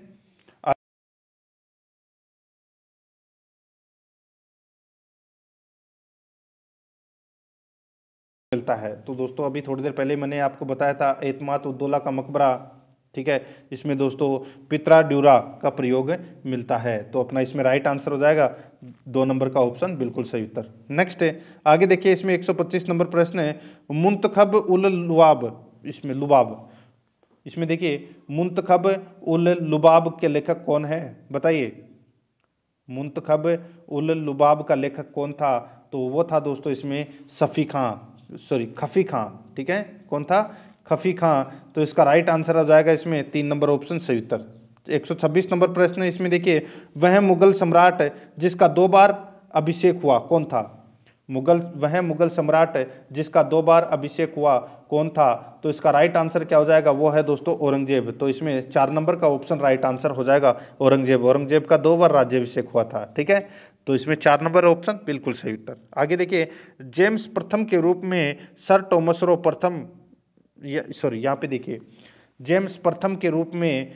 S1: मिलता है तो दोस्तों अभी थोड़ी देर पहले मैंने आपको बताया था एतमाद उद्दौला का मकबरा, ठीक है, इसमें दोस्तों पित्रा ड्यूरा का प्रयोग मिलता है। तो अपना इसमें राइट आंसर हो जाएगा दो नंबर का ऑप्शन, बिल्कुल सही उत्तर। नेक्स्ट है, आगे देखिए, इसमें एक सौ पच्चीस नंबर प्रश्न है, मुंतखब उल लुबाब, इसमें लुबाब, इसमें देखिए मुंतखब उल लुबाब के लेखक कौन है? बताइए, मुंतखब उल लुबाब का लेखक कौन था? तो वो था दोस्तों इसमें सफ़ी खां, सॉरी खफी खां, ठीक है, कौन था? खफी खां। तो इसका राइट आंसर आ जाएगा इसमें तीन नंबर ऑप्शन, सही उत्तर। एक सौ छब्बीस नंबर प्रश्न है, इसमें देखिए, वह मुगल सम्राट जिसका दो बार अभिषेक हुआ कौन था? मुगल वह मुगल सम्राट जिसका दो बार अभिषेक हुआ कौन था? तो इसका राइट आंसर क्या हो जाएगा? वो है दोस्तों औरंगजेब। तो इसमें चार नंबर का ऑप्शन राइट आंसर हो जाएगा औरंगजेब। औरंगजेब का दो बार राज्याभिषेक हुआ था, ठीक है। तो इसमें चार नंबर ऑप्शन बिल्कुल सही उत्तर। आगे देखिए, जेम्स प्रथम के रूप में सर टॉमस रो प्रथम, सॉरी यहाँ पे देखिए, जेम्स प्रथम के रूप में,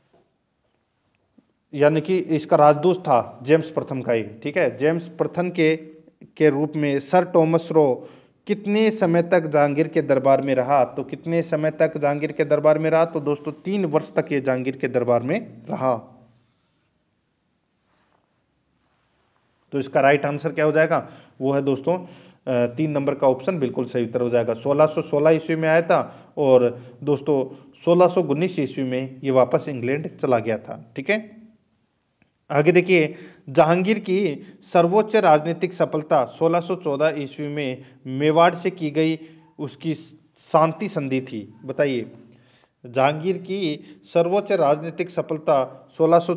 S1: यानी कि इसका राजदूत था जेम्स प्रथम का ही, ठीक है, जेम्स प्रथम के के रूप में सर टॉमस रो कितने समय तक जहांगीर के दरबार में रहा? तो कितने समय तक जहांगीर के दरबार में रहा? तो दोस्तों तीन वर्ष तक ये जहांगीर के दरबार में रहा। तो इसका राइट आंसर क्या हो जाएगा? वो है दोस्तों तीन नंबर का ऑप्शन, बिल्कुल सही उत्तर हो जाएगा। सोलह सौ सोलह ईस्वी में आया था और दोस्तों सोलह सौ उन्नीस ईस्वी में ये वापस इंग्लैंड चला गया था, ठीक है। आगे देखिए, जहांगीर की सर्वोच्च राजनीतिक सफलता सोलह सौ चौदह ईस्वी में मेवाड़ से की गई उसकी शांति संधि थी। बताइए, जहांगीर की सर्वोच्च राजनीतिक सफलता सोलह सौ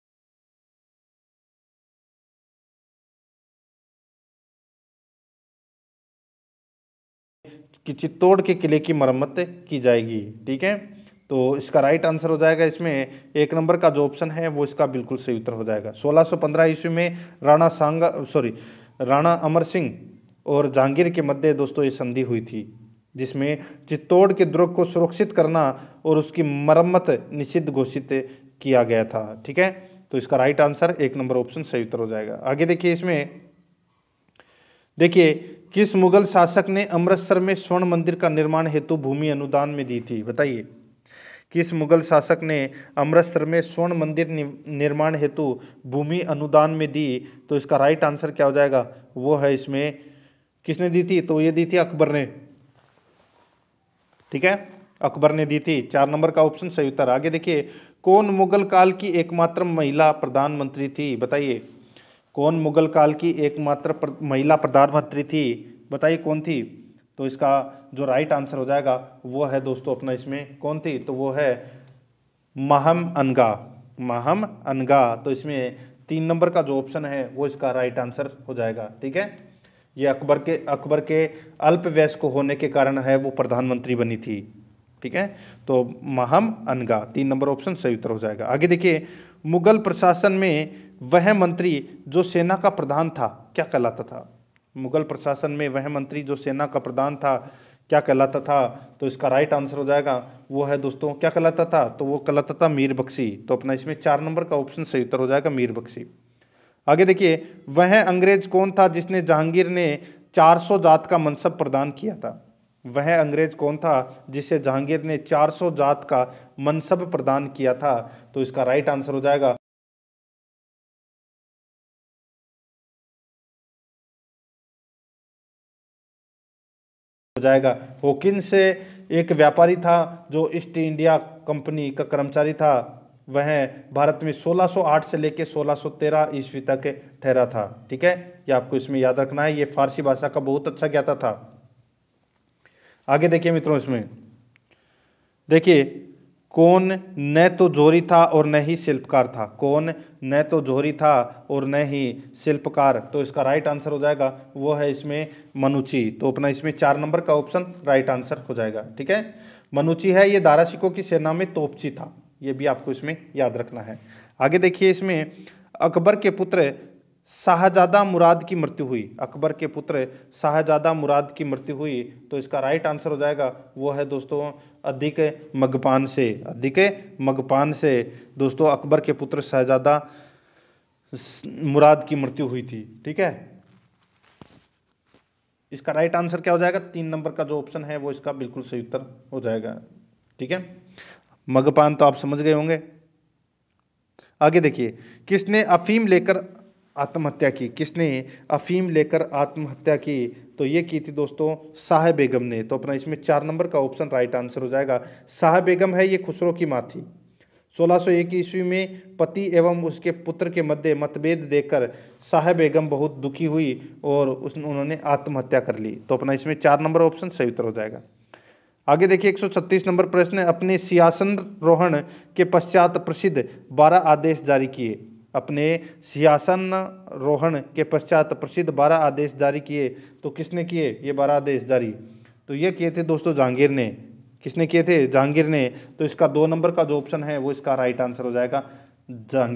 S1: कि चित्तौड़ के किले की मरम्मत की जाएगी, ठीक है। तो इसका राइट आंसर हो जाएगा इसमें एक नंबर का जो ऑप्शन है वो इसका बिल्कुल सही उत्तर हो जाएगा। सोलह सौ पंद्रह ईस्वी में राणा सांगा सॉरी राणा अमर सिंह और जहांगीर के मध्य दोस्तों ये संधि हुई थी, जिसमें चित्तौड़ के दुर्ग को सुरक्षित करना और उसकी मरम्मत निषिद्ध घोषित किया गया था, ठीक है। तो इसका राइट आंसर एक नंबर ऑप्शन सही उत्तर हो जाएगा। आगे देखिए, इसमें देखिए, किस मुगल शासक ने अमृतसर में स्वर्ण मंदिर का निर्माण हेतु भूमि अनुदान में दी थी? बताइए, किस मुगल शासक ने अमृतसर में स्वर्ण मंदिर निर्माण हेतु भूमि अनुदान में दी? तो इसका राइट आंसर क्या हो जाएगा? वो है इसमें किसने दी थी? तो ये दी थी अकबर ने, ठीक है, अकबर ने दी थी। चार नंबर का ऑप्शन सही उत्तर। आगे देखिए, कौन मुगल काल की एकमात्र महिला प्रधानमंत्री थी? बताइए, कौन मुगल काल की एकमात्र प्र, महिला प्रधानमंत्री थी? बताइए कौन थी? तो इसका जो राइट आंसर हो जाएगा वो है दोस्तों अपना इसमें कौन थी? तो वो है महम अनगा, महम अनगा। तो इसमें तीन नंबर का जो ऑप्शन है वो इसका राइट आंसर हो जाएगा, ठीक है। ये अकबर के अकबर के अल्पवयस्क होने के कारण है वो प्रधानमंत्री बनी थी, ठीक है। तो महम अनगा तीन नंबर ऑप्शन सही उत्तर हो जाएगा। आगे देखिए, मुगल प्रशासन में वह मंत्री जो सेना का प्रधान था क्या कहलाता था? मुगल प्रशासन में वह मंत्री जो सेना का प्रधान था क्या कहलाता था? तो इसका राइट आंसर हो जाएगा वो है दोस्तों, क्या कहलाता था? तो वो कहलाता था मीर बख्शी। तो अपना इसमें चार नंबर का ऑप्शन सही उत्तर हो जाएगा मीर बख्शी। आगे देखिए, वह अंग्रेज कौन था जिसने जहांगीर ने चार सौ जात का मनसब प्रदान किया था? वह अंग्रेज कौन था जिसे जहांगीर ने चार सौ जात का मनसब प्रदान किया था? तो इसका राइट आंसर हो जाएगा हो जाएगा हॉकिंस। एक व्यापारी था जो ईस्ट इंडिया कंपनी का कर्मचारी था। वह भारत में सोलह सौ आठ से लेकर सोलह सौ तेरह ईस्वी तक ठहरा था। ठीक है, ये आपको इसमें याद रखना है। ये फारसी भाषा का बहुत अच्छा ज्ञाता था। आगे देखिए मित्रों, इसमें देखिए, कौन न तो जोहरी था और न ही शिल्पकार था? कौन न तो जोहरी था और न ही शिल्पकार? तो इसका राइट आंसर हो जाएगा वो है इसमें मनुची। तो अपना इसमें चार नंबर का ऑप्शन राइट आंसर हो जाएगा। ठीक है, मनुची है ये दारा सिकों की सेना में तोपची था। ये भी आपको इसमें याद रखना है। आगे देखिए, इसमें अकबर के पुत्र शाहजादा मुराद की मृत्यु हुई। अकबर के पुत्र शाहजादा मुराद की मृत्यु हुई। तो इसका राइट आंसर हो जाएगा वो है दोस्तों अधिक मगपान से। अधिक मगपान से दोस्तों अकबर के पुत्र शाहजादा मुराद की मृत्यु हुई थी। ठीक है, इसका राइट आंसर क्या हो जाएगा? तीन नंबर का जो ऑप्शन है वो इसका बिल्कुल सही उत्तर हो जाएगा। ठीक है, मगपान तो आप समझ गए होंगे। आगे देखिए, किसने अफीम लेकर आत्महत्या की? किसने अफीम लेकर आत्महत्या की? तो ये की थी दोस्तों शाह बेगम ने। तो अपना इसमें चार नंबर का ऑप्शन राइट आंसर हो जाएगा। शाह बेगम है ये खुसरो की मां थी। सोलह सौ एक ईस्वी में पति एवं उसके पुत्र के मध्य मतभेद देखकर शाह बेगम बहुत दुखी हुई और उस उन्होंने आत्महत्या कर ली। तो अपना इसमें चार नंबर ऑप्शन सही उत्तर हो जाएगा। आगे देखिए, एक सौ छत्तीस नंबर प्रश्न, अपने सिंहासन रोहण के पश्चात प्रसिद्ध बारह आदेश जारी किए। अपने सिंहासन रोहण के पश्चात प्रसिद्ध बारह आदेश जारी किए। तो किसने किए ये बारह आदेश जारी? तो ये किए थे दोस्तों जहांगीर ने। किसने किए थे? जहांगीर ने। तो इसका दो नंबर का जो ऑप्शन है वो इसका राइट आंसर हो जाएगा जहांगीर।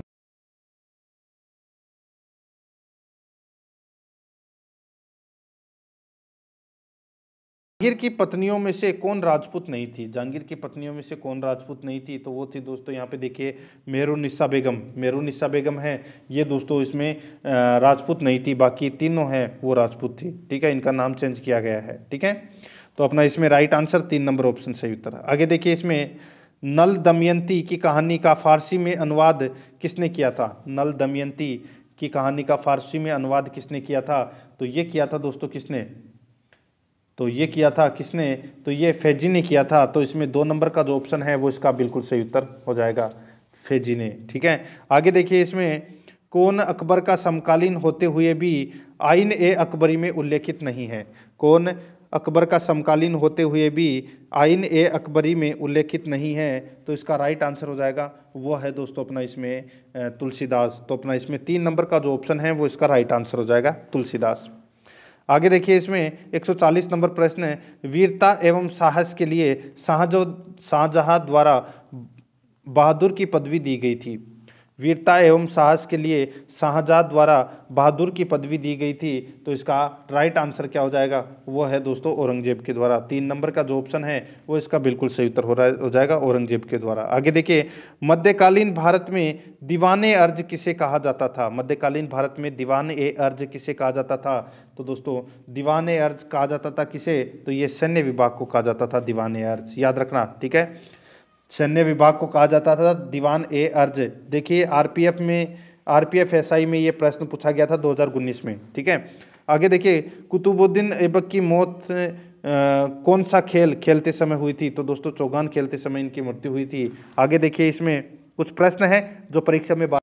S1: जहांगीर की पत्नियों में से कौन राजपूत नहीं थी? जहांगीर की पत्नियों में से कौन राजपूत नहीं थी? तो वो थी दोस्तों, यहाँ पे देखिए, मेहरुन्निसा बेगम। मेहरुन्निसा बेगम है ये दोस्तों, इसमें राजपूत नहीं थी। बाकी तीनों हैं वो राजपूत थी। ठीक है, इनका नाम चेंज किया गया है। ठीक है, तो अपना इसमें राइट आंसर तीन नंबर ऑप्शन सही उत्तर। आगे देखिए, इसमें नल दमयंती की कहानी का फारसी में अनुवाद किसने किया था? नल दमयंती की कहानी का फारसी में अनुवाद किसने किया था? तो ये किया था दोस्तों किसने? तो ये किया था किसने? तो ये फैजी ने किया था। तो इसमें दो नंबर का जो ऑप्शन है वो इसका बिल्कुल सही उत्तर हो जाएगा, फैजी ने। ठीक है, आगे देखिए, इसमें कौन अकबर का समकालीन होते हुए भी आइन ए अकबरी में उल्लेखित नहीं है? कौन अकबर का समकालीन होते हुए भी आइन ए अकबरी में उल्लेखित नहीं है? तो इसका राइट आंसर हो जाएगा वो है दोस्तों अपना इसमें तुलसीदास। तो अपना इसमें तीन नंबर का जो ऑप्शन है वो इसका राइट आंसर हो जाएगा तुलसीदास। आगे देखिए, इसमें एक सौ चालीस नंबर प्रश्न है, वीरता एवं साहस के लिए शाहजो शाहजहां द्वारा बहादुर की पदवी दी गई थी। वीरता एवं साहस के लिए शाहजहां द्वारा बहादुर की पदवी दी गई थी। तो इसका राइट आंसर क्या हो जाएगा? वो है दोस्तों औरंगजेब के द्वारा। तीन नंबर का जो ऑप्शन है वो इसका बिल्कुल सही उत्तर हो रहा है हो जाएगा औरंगजेब के द्वारा। आगे देखिए, मध्यकालीन भारत में दीवाने अर्ज किसे कहा जाता था? मध्यकालीन भारत में दीवान ए अर्ज किसे कहा जाता था? तो दोस्तों दीवान ए अर्ज कहा जाता था किसे? तो ये सैन्य विभाग को कहा जाता था दीवान ए अर्ज, याद रखना। ठीक है, सैन्य विभाग को कहा जाता था दीवान ए अर्ज। देखिए, आरपीएफ में आरपीएफ एसआई में ये प्रश्न पूछा गया था दो हज़ार उन्नीस में। ठीक है, आगे देखिए, कुतुबुद्दीन ऐबक की मौत आ, कौन सा खेल खेलते समय हुई थी? तो दोस्तों चौगान खेलते समय इनकी मृत्यु हुई थी। आगे देखिए, इसमें कुछ प्रश्न है जो परीक्षा में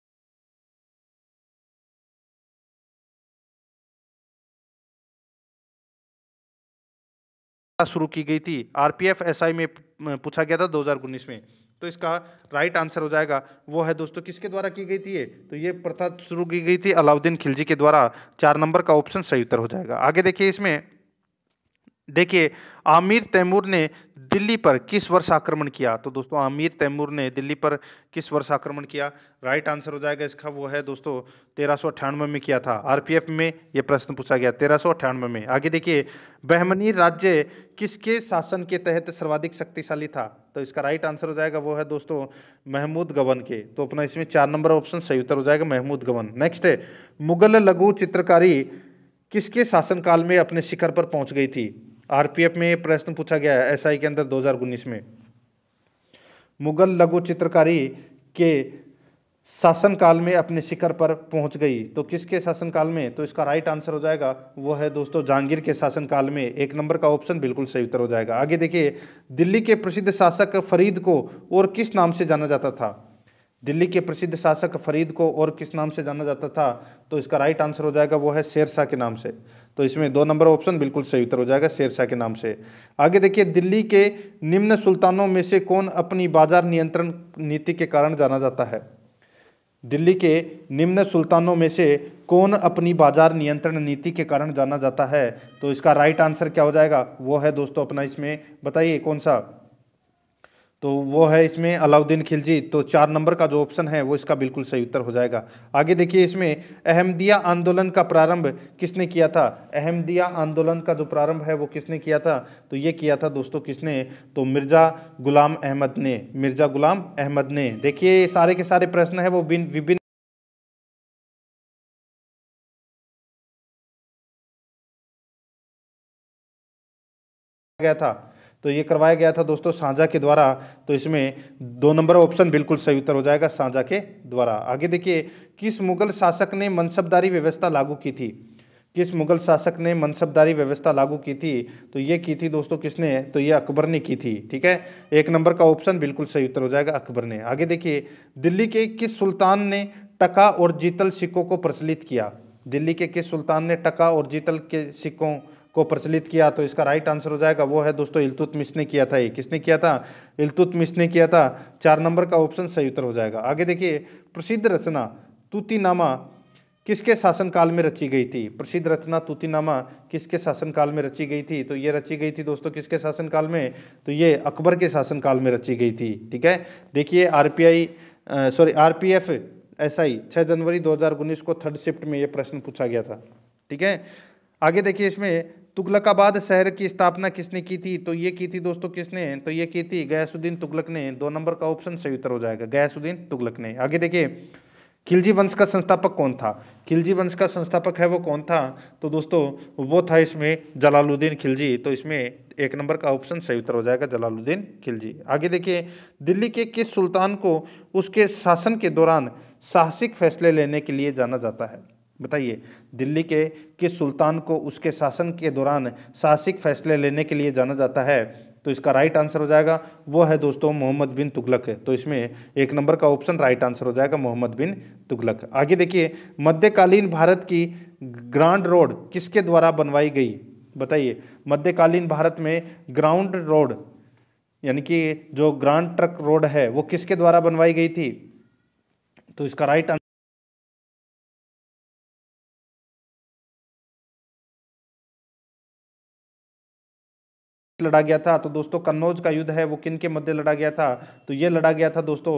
S1: शुरू की गई थी। आरपीएफ एसआई में पूछा गया था दो हज़ार उन्नीस में। तो इसका राइट आंसर हो जाएगा वो है दोस्तों किसके द्वारा की गई थी ये? तो ये प्रथा शुरू की गई थी अलाउद्दीन खिलजी के द्वारा। चार नंबर का ऑप्शन सही उत्तर हो जाएगा। आगे देखिए, इसमें देखिए, आमीर तैमूर ने दिल्ली पर किस वर्ष आक्रमण किया? तो दोस्तों आमीर तैमूर ने दिल्ली पर किस वर्ष आक्रमण किया? राइट आंसर हो जाएगा इसका वो है दोस्तों तेरह सौ अट्ठानवे में किया था। आरपीएफ में ये प्रश्न पूछा गया तेरह सौ अट्ठानवे में। आगे देखिए, बहमनी राज्य किसके शासन के तहत सर्वाधिक शक्तिशाली था? तो इसका राइट आंसर हो जाएगा वो है दोस्तों महमूद गबन के। तो अपना इसमें चार नंबर ऑप्शन सही उत्तर हो जाएगा महमूद गबन। नेक्स्ट है, मुगल लघु चित्रकारी किसके शासनकाल में अपने शिखर पर पहुंच गई थी? आरपीएफ में प्रश्न पूछा गया है एसआई के अंदर दो हज़ार उन्नीस में। मुगल लघु चित्रकारी के शासनकाल में अपने शिखर पर पहुंच गई तो किसके शासनकाल में? तो इसका राइट आंसर हो जाएगा वो है दोस्तों जहांगीर के शासनकाल में। एक नंबर का ऑप्शन बिल्कुल सही उत्तर हो जाएगा। आगे देखिए, दिल्ली के प्रसिद्ध शासक फरीद को और किस नाम से जाना जाता था? दिल्ली के प्रसिद्ध शासक फरीद को और किस नाम से जाना जाता था? तो इसका राइट आंसर हो जाएगा वो है शेरशाह के नाम से। तो इसमें दो नंबर ऑप्शन बिल्कुल सही उत्तर हो जाएगा शेरशाह के नाम से। आगे देखिए, दिल्ली के निम्न सुल्तानों में से कौन अपनी बाजार नियंत्रण नीति के कारण जाना जाता है? दिल्ली के निम्न सुल्तानों में से कौन अपनी बाजार नियंत्रण नीति के कारण जाना जाता है? तो इसका राइट आंसर क्या हो जाएगा वो है दोस्तों अपना इसमें बताइए कौन सा? तो वो है इसमें अलाउद्दीन खिलजी। तो चार नंबर का जो ऑप्शन है वो इसका बिल्कुल सही उत्तर हो जाएगा। आगे देखिए, इसमें अहमदिया आंदोलन का प्रारंभ किसने किया था? अहमदिया आंदोलन का जो प्रारंभ है वो किसने किया था? तो ये किया था दोस्तों किसने? तो मिर्जा गुलाम अहमद ने। मिर्जा गुलाम अहमद ने। देखिए सारे के सारे प्रश्न है वो विभिन्न गया था। तो ये करवाया गया था दोस्तों शाहजहां के द्वारा। तो इसमें दो नंबर ऑप्शन बिल्कुल सही उत्तर हो जाएगा शाहजहां के द्वारा। आगे देखिए, किस मुगल शासक ने मनसबदारी व्यवस्था लागू की थी? किस मुगल शासक ने मनसबदारी व्यवस्था लागू की थी? तो ये की थी दोस्तों किसने? तो ये अकबर ने की थी। ठीक है, एक नंबर का ऑप्शन बिल्कुल सही उत्तर हो जाएगा अकबर ने। आगे देखिए, दिल्ली के किस सुल्तान ने टका और जीतल सिक्कों को प्रचलित किया? दिल्ली के किस सुल्तान ने टका और जीतल के सिक्कों को प्रचलित किया? तो इसका राइट आंसर हो जाएगा वो है दोस्तों इल्तुतमिश ने किया था। ये किसने किया था? इल्तुतमिश ने किया था। चार नंबर का ऑप्शन सही उत्तर हो जाएगा। आगे देखिए, प्रसिद्ध रचना तूतीनामा किसके शासनकाल में रची गई थी? प्रसिद्ध रचना तूतीनामा किसके शासनकाल में रची गई थी? तो ये रची गई थी दोस्तों किसके शासनकाल में? तो ये अकबर के शासनकाल में रची गई थी। ठीक है, देखिए आरपीआई सॉरी आरपीएफ एसआई छह जनवरी दो हजार उन्नीस को थर्ड शिफ्ट में ये प्रश्न पूछा गया था। ठीक है, आगे देखिए, इसमें तुगलकाबाद शहर की स्थापना किसने की थी? तो ये की थी दोस्तों किसने? तो ये की थी गयासुद्दीन तुगलक ने। दो नंबर का ऑप्शन सही उत्तर हो जाएगा गयासुद्दीन तुगलक ने। आगे देखिए, खिलजी वंश का संस्थापक कौन था? खिलजी वंश का संस्थापक है वो कौन था? तो दोस्तों वो था इसमें जलालुद्दीन खिलजी। तो इसमें एक नंबर का ऑप्शन सही उत्तर हो जाएगा जलालुद्दीन खिलजी। आगे देखिए, दिल्ली के किस सुल्तान को उसके शासन के दौरान साहसिक फैसले लेने के लिए जाना जाता है? बताइए, दिल्ली के किस सुल्तान को उसके शासन के दौरान साहसिक फैसले लेने के लिए जाना जाता है? तो इसका राइट आंसर हो जाएगा वो है दोस्तों मोहम्मद बिन तुगलक है। तो इसमें एक नंबर का ऑप्शन राइट आंसर हो जाएगा मोहम्मद बिन तुगलक। आगे देखिए, मध्यकालीन भारत की ग्रांड रोड किसके द्वारा बनवाई गई? बताइए, मध्यकालीन भारत में ग्राउंड रोड यानी कि जो ग्रांड ट्रक रोड है वो किसके द्वारा बनवाई गई थी? तो इसका राइट लड़ा गया था। तो दोस्तों कन्नौज का युद्ध है वो किन के मध्य लड़ा गया था? तो ये लड़ा गया था दोस्तों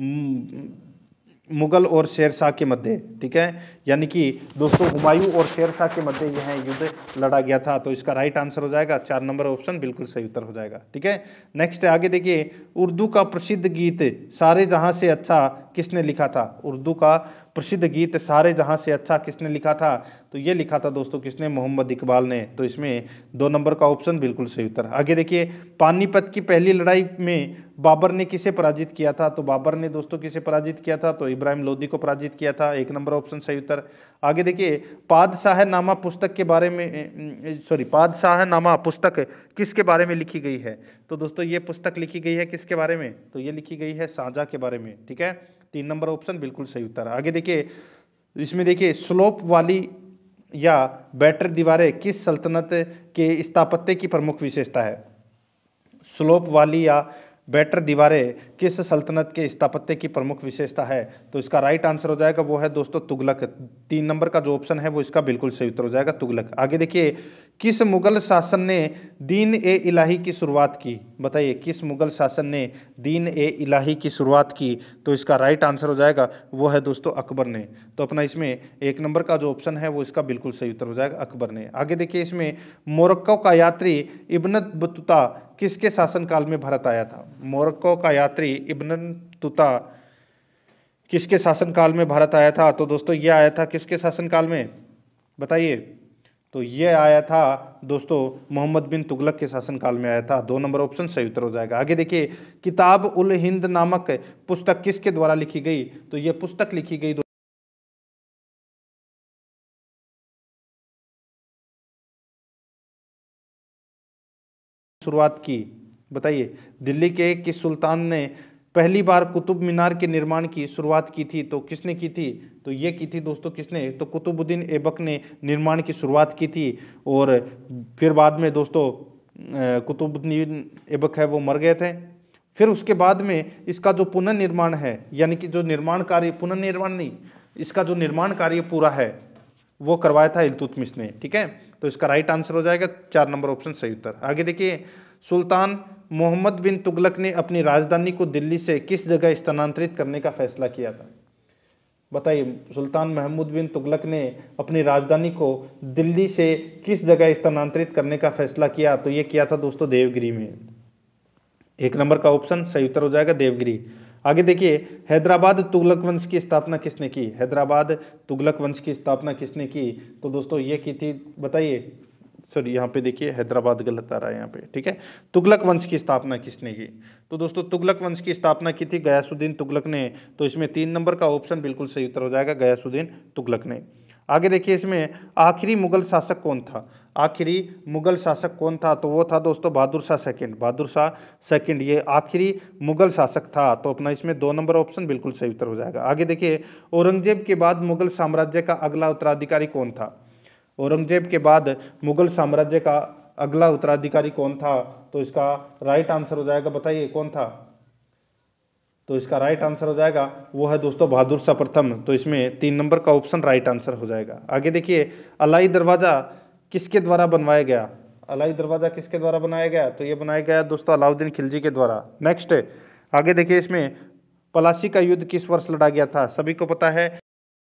S1: मुगल और शेरशाह के मध्य। ठीक है, यानी कि दोस्तों हुमायूं और शेरशाह के मध्य यह युद्ध लड़ा गया था। तो इसका राइट आंसर हो जाएगा चार नंबर ऑप्शन बिल्कुल सही उत्तर हो जाएगा। ठीक है, नेक्स्ट आगे देखिए, उर्दू का प्रसिद्ध गीत सारे जहां से अच्छा किसने लिखा था? उर्दू का प्रसिद्ध गीत सारे जहां से अच्छा किसने लिखा था? तो ये लिखा था दोस्तों किसने? मोहम्मद इकबाल ने। तो इसमें दो नंबर का ऑप्शन बिल्कुल सही उत्तर। आगे देखिए, पानीपत की पहली लड़ाई में बाबर ने किसे पराजित किया था? तो बाबर ने दोस्तों किसे पराजित किया था? तो इब्राहिम लोदी को पराजित किया था। एक नंबर ऑप्शन सही उत्तर। आगे देखिए, पादशाहनामा पुस्तक के बारे में सॉरी पादशाहनामा पुस्तक किसके बारे में लिखी गई है? तो दोस्तों ये पुस्तक लिखी गई है किसके बारे में? तो ये लिखी गई है शाहजहां के बारे में। ठीक है, तीन नंबर ऑप्शन बिल्कुल सही उत्तर। आगे देखिए, इसमें देखिए स्लोप वाली या बैटर दीवारें किस सल्तनत के स्थापत्य की प्रमुख विशेषता है? स्लोप वाली या बैटर दीवारें किस सल्तनत के स्थापत्य की प्रमुख विशेषता है? तो इसका राइट आंसर हो जाएगा वो है दोस्तों तुगलक। तीन नंबर का जो ऑप्शन है वो इसका बिल्कुल सही उत्तर हो जाएगा तुगलक। आगे देखिए, किस मुगल शासन ने दीन ए इलाही की शुरुआत की? बताइए, किस मुगल शासन ने दीन ए इलाही की शुरुआत की? तो इसका राइट आंसर हो जाएगा वो है दोस्तों अकबर ने। तो अपना इसमें एक नंबर का जो ऑप्शन है वो इसका बिल्कुल सही उत्तर हो जाएगा अकबर ने। आगे देखिए, इसमें मोरक्को का यात्री इब्न बतूता किसके शासनकाल में भारत आया था? मोरक्को का यात्री इब्न बतूता किसके शासनकाल में भारत आया था? तो दोस्तों ये आया था किसके शासनकाल में? बताइए। तो ये आया था दोस्तों मोहम्मद बिन तुगलक के शासनकाल में आया था। दो नंबर ऑप्शन सही उत्तर हो जाएगा। आगे देखिए, किताब उल हिंद नामक पुस्तक किसके द्वारा लिखी गई? तो ये पुस्तक लिखी गई शुरुआत की? बताइए, दिल्ली के किस सुल्तान ने पहली बार कुतुब मीनार के निर्माण की शुरुआत की थी? तो किसने की थी? तो ये की थी दोस्तों किसने? तो कुतुबुद्दीन ऐबक ने निर्माण की शुरुआत की थी। और फिर बाद में दोस्तों कुतुबुद्दीन ऐबक है वो मर गए थे। फिर उसके बाद में इसका जो पुनर्निर्माण है, यानी कि जो निर्माण कार्य, पुनर्निर्माण नहीं, इसका जो निर्माण कार्य पूरा है वो करवाया था इल्तुतमिश ने। ठीक है, तो इसका राइट आंसर हो जाएगा चार नंबर ऑप्शन सही उत्तर। आगे देखिए, सुल्तान मोहम्मद बिन तुगलक ने अपनी राजधानी को दिल्ली से किस जगह स्थानांतरित करने का फैसला किया था? बताइए, सुल्तान महमूद बिन तुगलक ने अपनी राजधानी को दिल्ली से किस जगह स्थानांतरित करने का फैसला किया? तो ये किया था दोस्तों देवगिरी में। एक नंबर का ऑप्शन सही उत्तर हो जाएगा देवगिरी। आगे देखिए, हैदराबाद तुगलक वंश की स्थापना किसने की? हैदराबाद तुगलक वंश की स्थापना किसने की? तो दोस्तों ये की थी, बताइए, सॉरी यहाँ पे देखिए हैदराबाद गलत आ रहा है यहाँ पे। ठीक है, तुगलक वंश की स्थापना किसने की? तो दोस्तों तुगलक वंश की स्थापना की थी गयासुद्दीन तुगलक ने। तो इसमें तीन नंबर का ऑप्शन बिल्कुल सही उत्तर हो जाएगा गयासुद्दीन तुगलक ने। आगे देखिए, इसमें आखिरी मुगल शासक कौन था? आखिरी मुगल शासक कौन था? तो वो था दोस्तों बहादुर शाह सेकंड। बहादुर शाह सेकंड ये आखिरी मुगल शासक था। तो अपना इसमें दो नंबर ऑप्शन बिल्कुल सही उत्तर हो जाएगा। आगे देखिए, औरंगजेब के बाद मुगल साम्राज्य का अगला उत्तराधिकारी कौन था? औरंगजेब के बाद मुगल साम्राज्य का अगला उत्तराधिकारी कौन था? तो इसका राइट आंसर हो जाएगा, बताइए कौन था? तो इसका राइट आंसर हो जाएगा वो है दोस्तों बहादुर शाह प्रथम। तो इसमें तीन नंबर का ऑप्शन राइट आंसर हो जाएगा। आगे देखिए, अलाई दरवाजा किसके द्वारा बनवाया गया? अलाई दरवाजा किसके द्वारा बनाया गया? तो ये बनाया गया दोस्तों अलाउद्दीन खिलजी के द्वारा। नेक्स्ट, आगे देखिए, इसमें प्लासी का युद्ध किस वर्ष लड़ा गया था? सभी को पता है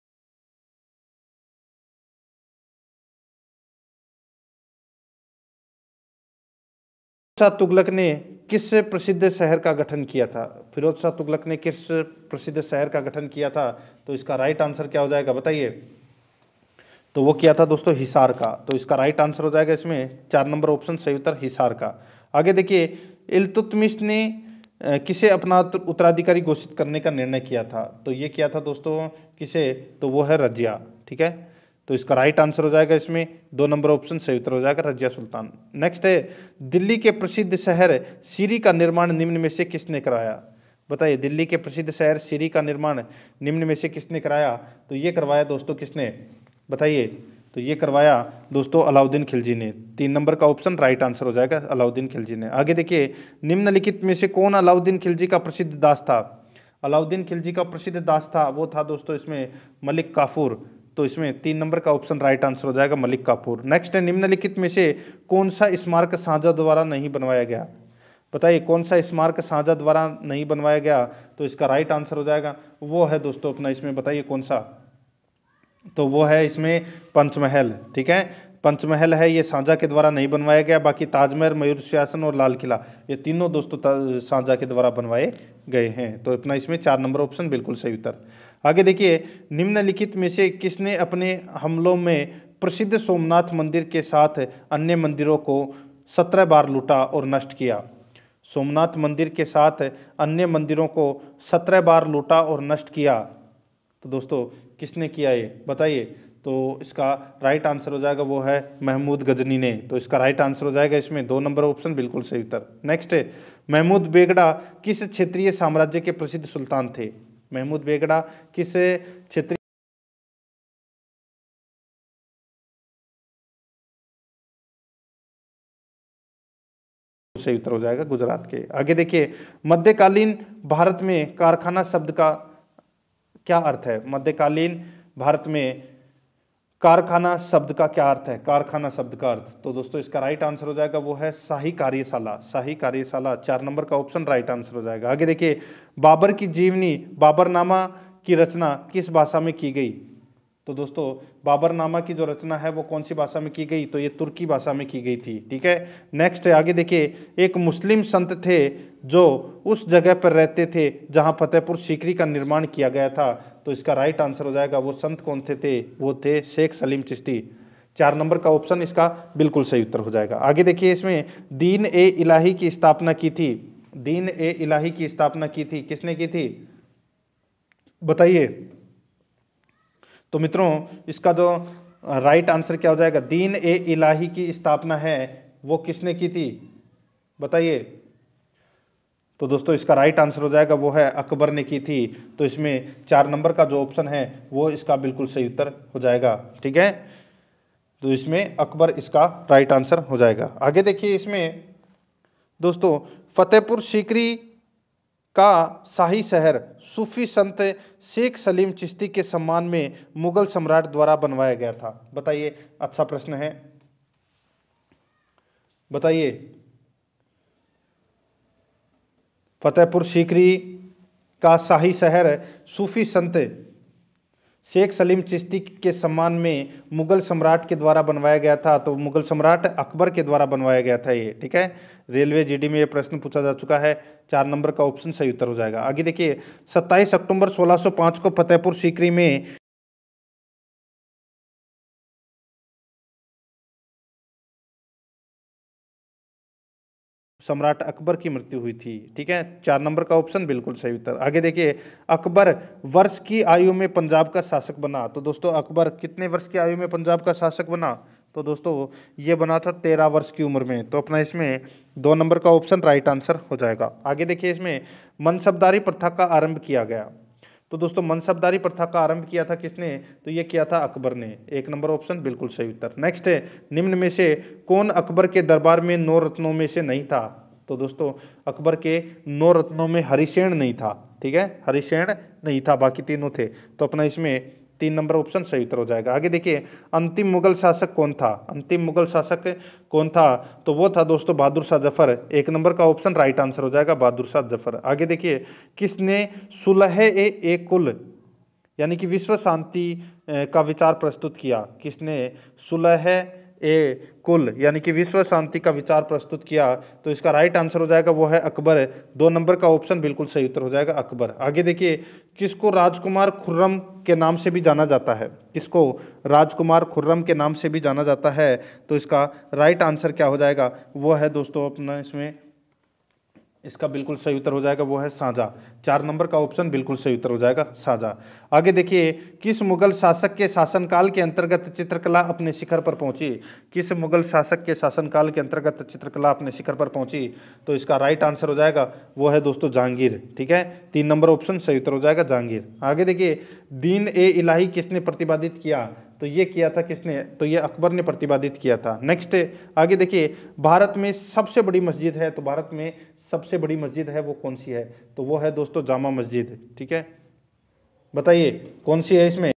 S1: शाह तुगलक ने किस प्रसिद्ध शहर का गठन किया था? फिरोज शाह तुगलक ने किस प्रसिद्ध शहर का गठन किया था? तो इसका राइट आंसर क्या हो जाएगा, बताइए? तो वो किया था दोस्तों हिसार का। तो इसका राइट आंसर हो जाएगा इसमें चार नंबर ऑप्शन सही उत्तर हिसार का। आगे देखिए, इल्तुतमिश ने किसे अपना उत्तराधिकारी घोषित करने का निर्णय किया था? तो ये किया था दोस्तों किसे? तो वो है रजिया। ठीक है, तो इसका राइट आंसर हो जाएगा इसमें दो नंबर ऑप्शन सही उत्तर हो जाएगा रजिया सुल्तान। नेक्स्ट है, दिल्ली के प्रसिद्ध शहर सीरी का निर्माण निम्न में से किसने कराया? बताइए, दिल्ली के प्रसिद्ध शहर सीरी का निर्माण निम्न में से किसने कराया? तो ये करवाया दोस्तों किसने? बताइए। तो ये करवाया दोस्तों अलाउद्दीन खिलजी ने। तीन नंबर का ऑप्शन राइट आंसर हो जाएगा अलाउद्दीन खिलजी ने। आगे देखिए, निम्नलिखित में से कौन अलाउद्दीन खिलजी का प्रसिद्ध दास था? अलाउद्दीन खिलजी का प्रसिद्ध दास था वो था दोस्तों इसमें मलिक काफूर। तो इसमें तीन नंबर का ऑप्शन राइट आंसर हो जाएगा मलिक काफूर। नेक्स्ट है, निम्नलिखित में से कौन सा स्मारक शाहजहां द्वारा नहीं बनवाया गया? बताइए, कौन सा स्मारक शाहजहां द्वारा नहीं बनवाया गया? तो इसका राइट आंसर हो जाएगा वो है दोस्तों अपना इसमें, बताइए कौन सा? तो वो है इसमें पंचमहल। ठीक है, पंचमहल है ये शाहजहां के द्वारा नहीं बनवाया गया। बाकी ताजमहल, मयूर सिंहासन और लाल किला ये तीनों दोस्तों शाहजहां के द्वारा बनवाए गए हैं। तो इतना इसमें चार नंबर ऑप्शन बिल्कुल सही उत्तर। आगे देखिए, निम्नलिखित में से किसने अपने हमलों में प्रसिद्ध सोमनाथ मंदिर के साथ अन्य मंदिरों को सत्रह बार लूटा और नष्ट किया? सोमनाथ मंदिर के साथ अन्य मंदिरों को सत्रह बार लूटा और नष्ट किया, तो दोस्तों किसने किया ये, बताइए? तो इसका राइट आंसर हो जाएगा वो है महमूद गजनी ने। तो इसका राइट आंसर हो जाएगा इसमें दो नंबर ऑप्शन बिल्कुल सही उत्तर। नेक्स्ट है, महमूद बेगड़ा किस क्षेत्रीय साम्राज्य के प्रसिद्ध सुल्तान थे? महमूद बेगड़ा किस क्षेत्रीय सही उत्तर हो जाएगा गुजरात के। आगे देखिए, मध्यकालीन भारत में कारखाना शब्द का क्या अर्थ है? मध्यकालीन भारत में कारखाना शब्द का क्या अर्थ है? कारखाना शब्द का अर्थ, तो दोस्तों इसका राइट आंसर हो जाएगा वो है शाही कार्यशाला। शाही कार्यशाला, चार नंबर का ऑप्शन राइट आंसर हो जाएगा। आगे देखिए, बाबर की जीवनी बाबरनामा की रचना किस भाषा में की गई? तो दोस्तों बाबरनामा की जो रचना है वो कौन सी भाषा में की गई? तो ये तुर्की भाषा में की गई थी। ठीक है, नेक्स्ट है, आगे देखिए, एक मुस्लिम संत थे जो उस जगह पर रहते थे जहां फतेहपुर सीकरी का निर्माण किया गया था। तो इसका राइट आंसर हो जाएगा, वो संत कौन थे थे वो थे शेख सलीम चिश्ती। चार नंबर का ऑप्शन इसका बिल्कुल सही उत्तर हो जाएगा। आगे देखिए, इसमें दीन ए इलाही की स्थापना की थी। दीन ए इलाही की स्थापना की थी, किसने की थी बताइए? तो मित्रों इसका जो राइट आंसर क्या हो जाएगा? दीन ए इलाही की स्थापना है वो किसने की थी बताइए? तो दोस्तों इसका राइट आंसर हो जाएगा वो है अकबर ने की थी। तो इसमें चार नंबर का जो ऑप्शन है वो इसका बिल्कुल सही उत्तर हो जाएगा। ठीक है, तो इसमें अकबर इसका राइट आंसर हो जाएगा। आगे देखिए, इसमें दोस्तों फतेहपुर सीकरी का शाही शहर सूफी संत शेख सलीम चिश्ती के सम्मान में मुगल सम्राट द्वारा बनवाया गया था। बताइए, अच्छा प्रश्न है, बताइए। फतेहपुर सीकरी का शाही शहर सूफी संत शेख सलीम चिश्ती के सम्मान में मुगल सम्राट के द्वारा बनवाया गया था। तो मुगल सम्राट अकबर के द्वारा बनवाया गया था ये। ठीक है, रेलवे जीडी में ये प्रश्न पूछा जा चुका है। चार नंबर का ऑप्शन सही उत्तर हो जाएगा। आगे देखिए, सत्ताईस अक्टूबर सोलह सौ पाँच को फतेहपुर सीकरी में सम्राट अकबर की मृत्यु हुई थी। ठीक है, चार नंबर का ऑप्शन बिल्कुल सही उत्तर। आगे देखिए, अकबर वर्ष की आयु में पंजाब का शासक बना। तो दोस्तों अकबर कितने वर्ष की आयु में पंजाब का शासक बना? तो दोस्तों ये बना था तेरह वर्ष की उम्र में। तो अपना इसमें दो नंबर का ऑप्शन राइट आंसर हो जाएगा। आगे देखिए, इसमें मनसबदारी प्रथा का आरंभ किया गया। तो दोस्तों मनसबदारी प्रथा का आरंभ किया था किसने? तो ये किया था अकबर ने। एक नंबर ऑप्शन बिल्कुल सही उत्तर। नेक्स्ट है, निम्न में से कौन अकबर के दरबार में नौ रत्नों में से नहीं था? तो दोस्तों अकबर के नौ रत्नों में हरिसेन नहीं था। ठीक है, हरिसेन नहीं था, बाकी तीनों थे। तो अपना इसमें तीन नंबर ऑप्शन सही उत्तर हो जाएगा। आगे देखिए, अंतिम मुगल शासक कौन था? अंतिम मुगल शासक कौन था? तो वो था दोस्तों बहादुर शाह जफर। एक नंबर का ऑप्शन राइट आंसर हो जाएगा बहादुर शाह जफर। आगे देखिए, किसने सुलह ए एक कुल यानी कि विश्व शांति का विचार प्रस्तुत किया? किसने सुलह ए कुल यानी कि विश्व शांति का विचार प्रस्तुत किया? तो इसका राइट आंसर हो जाएगा वो है अकबर। दो नंबर का ऑप्शन बिल्कुल सही उत्तर हो जाएगा अकबर। आगे देखिए, किसको राजकुमार खुर्रम के नाम से भी जाना जाता है? किसको राजकुमार खुर्रम के नाम से भी जाना जाता है? तो इसका राइट आंसर क्या हो जाएगा? वो है दोस्तों अपना इसमें इसका बिल्कुल सही उत्तर हो जाएगा वो है शाहजहां। चार नंबर का ऑप्शन बिल्कुल सही उत्तर हो जाएगा शाहजहां। आगे देखिए, किस मुगल शासक के शासनकाल के अंतर्गत चित्रकला अपने शिखर पर पहुंची? किस मुगल शासक के शासनकाल के अंतर्गत चित्रकला अपने शिखर पर पहुंची? तो इसका राइट आंसर हो जाएगा वो है दोस्तों जहांगीर। ठीक है, तीन नंबर ऑप्शन सही उत्तर हो जाएगा जहांगीर। आगे देखिए, दीन ए इलाही किसने प्रतिपादित किया? तो ये किया था किसने? तो ये अकबर ने प्रतिपादित किया था। नेक्स्ट आगे देखिए, भारत में सबसे बड़ी मस्जिद है, तो भारत में सबसे बड़ी मस्जिद है वो कौन सी है? तो वो है दोस्तों जामा मस्जिद। ठीक है, बताइए कौन सी है इसमें?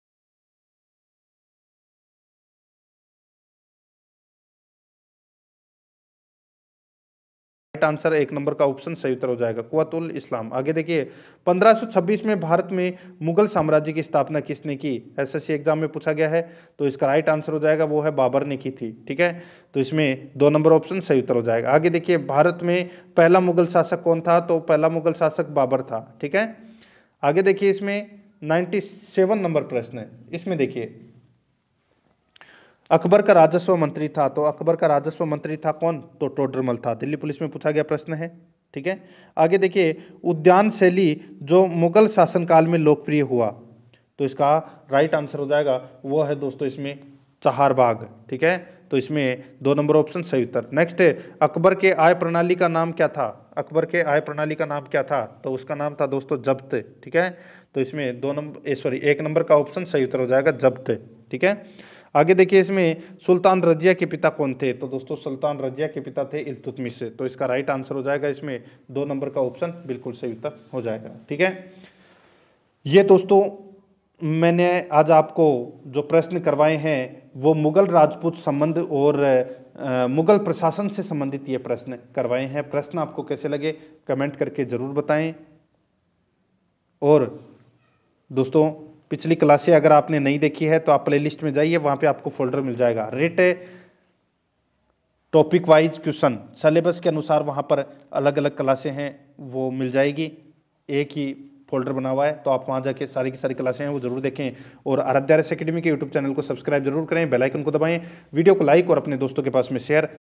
S1: राइट आंसर एक नंबर का ऑप्शन सही उत्तर हो जाएगा कुव्वतुल इस्लाम। आगे देखिए, पंद्रह सौ छब्बीस में भारत में मुगल साम्राज्य की स्थापना किसने की? एसएससी एग्जाम में पूछा गया है। तो इसका राइट आंसर हो जाएगा वो है बाबर ने की थी। ठीक है, तो इसमें दो नंबर ऑप्शन सही उत्तर हो जाएगा। आगे देखिए, भारत में पहला मुगल शासक कौन था? तो पहला मुगल शासक बाबर था। ठीक है, आगे देखिए, इसमें नाइन्टी सेवन नंबर प्रश्न है। इसमें देखिए, अकबर का राजस्व मंत्री था। तो अकबर का राजस्व मंत्री था कौन? तो टोडरमल था। दिल्ली पुलिस में पूछा गया प्रश्न है। ठीक है, आगे देखिए, उद्यान शैली जो मुगल शासनकाल में लोकप्रिय हुआ, तो इसका राइट आंसर हो जाएगा वो है दोस्तों इसमें चहारबाग। ठीक है, तो इसमें दो नंबर ऑप्शन सही उत्तर। नेक्स्ट है, अकबर के आय प्रणाली का नाम क्या था? अकबर के आय प्रणाली का नाम क्या था? तो उसका नाम था दोस्तों जब्त। ठीक है, तो इसमें दो नंबर सॉरी एक नंबर का ऑप्शन सही उत्तर हो जाएगा जब्त। ठीक है, आगे देखिए इसमें सुल्तान रजिया के पिता कौन थे? तो दोस्तों सुल्तान रजिया के पिता थे इल्तुतमिश। तो इसका राइट आंसर हो जाएगा इसमें दो नंबर का ऑप्शन बिल्कुल सही उत्तर हो जाएगा। ठीक है, ये दोस्तों मैंने आज आपको जो प्रश्न करवाए हैं वो मुगल राजपूत संबंध और आ, मुगल प्रशासन से संबंधित ये प्रश्न करवाए हैं। प्रश्न आपको कैसे लगे कमेंट करके जरूर बताएं। और दोस्तों पिछली क्लासें अगर आपने नहीं देखी है तो आप प्लेलिस्ट में जाइए, वहां पे आपको फोल्डर मिल जाएगा रेट टॉपिक वाइज क्वेश्चन, सिलेबस के अनुसार वहां पर अलग अलग क्लासें हैं वो मिल जाएगी। एक ही फोल्डर बना हुआ है, तो आप वहां जाके सारी की सारी क्लासें हैं वो जरूर देखें। और आराध्या एस एकेडमी के यूट्यूब चैनल को सब्सक्राइब जरूर करें, बेल आइकन को दबाएं, वीडियो को लाइक और अपने दोस्तों के पास में शेयर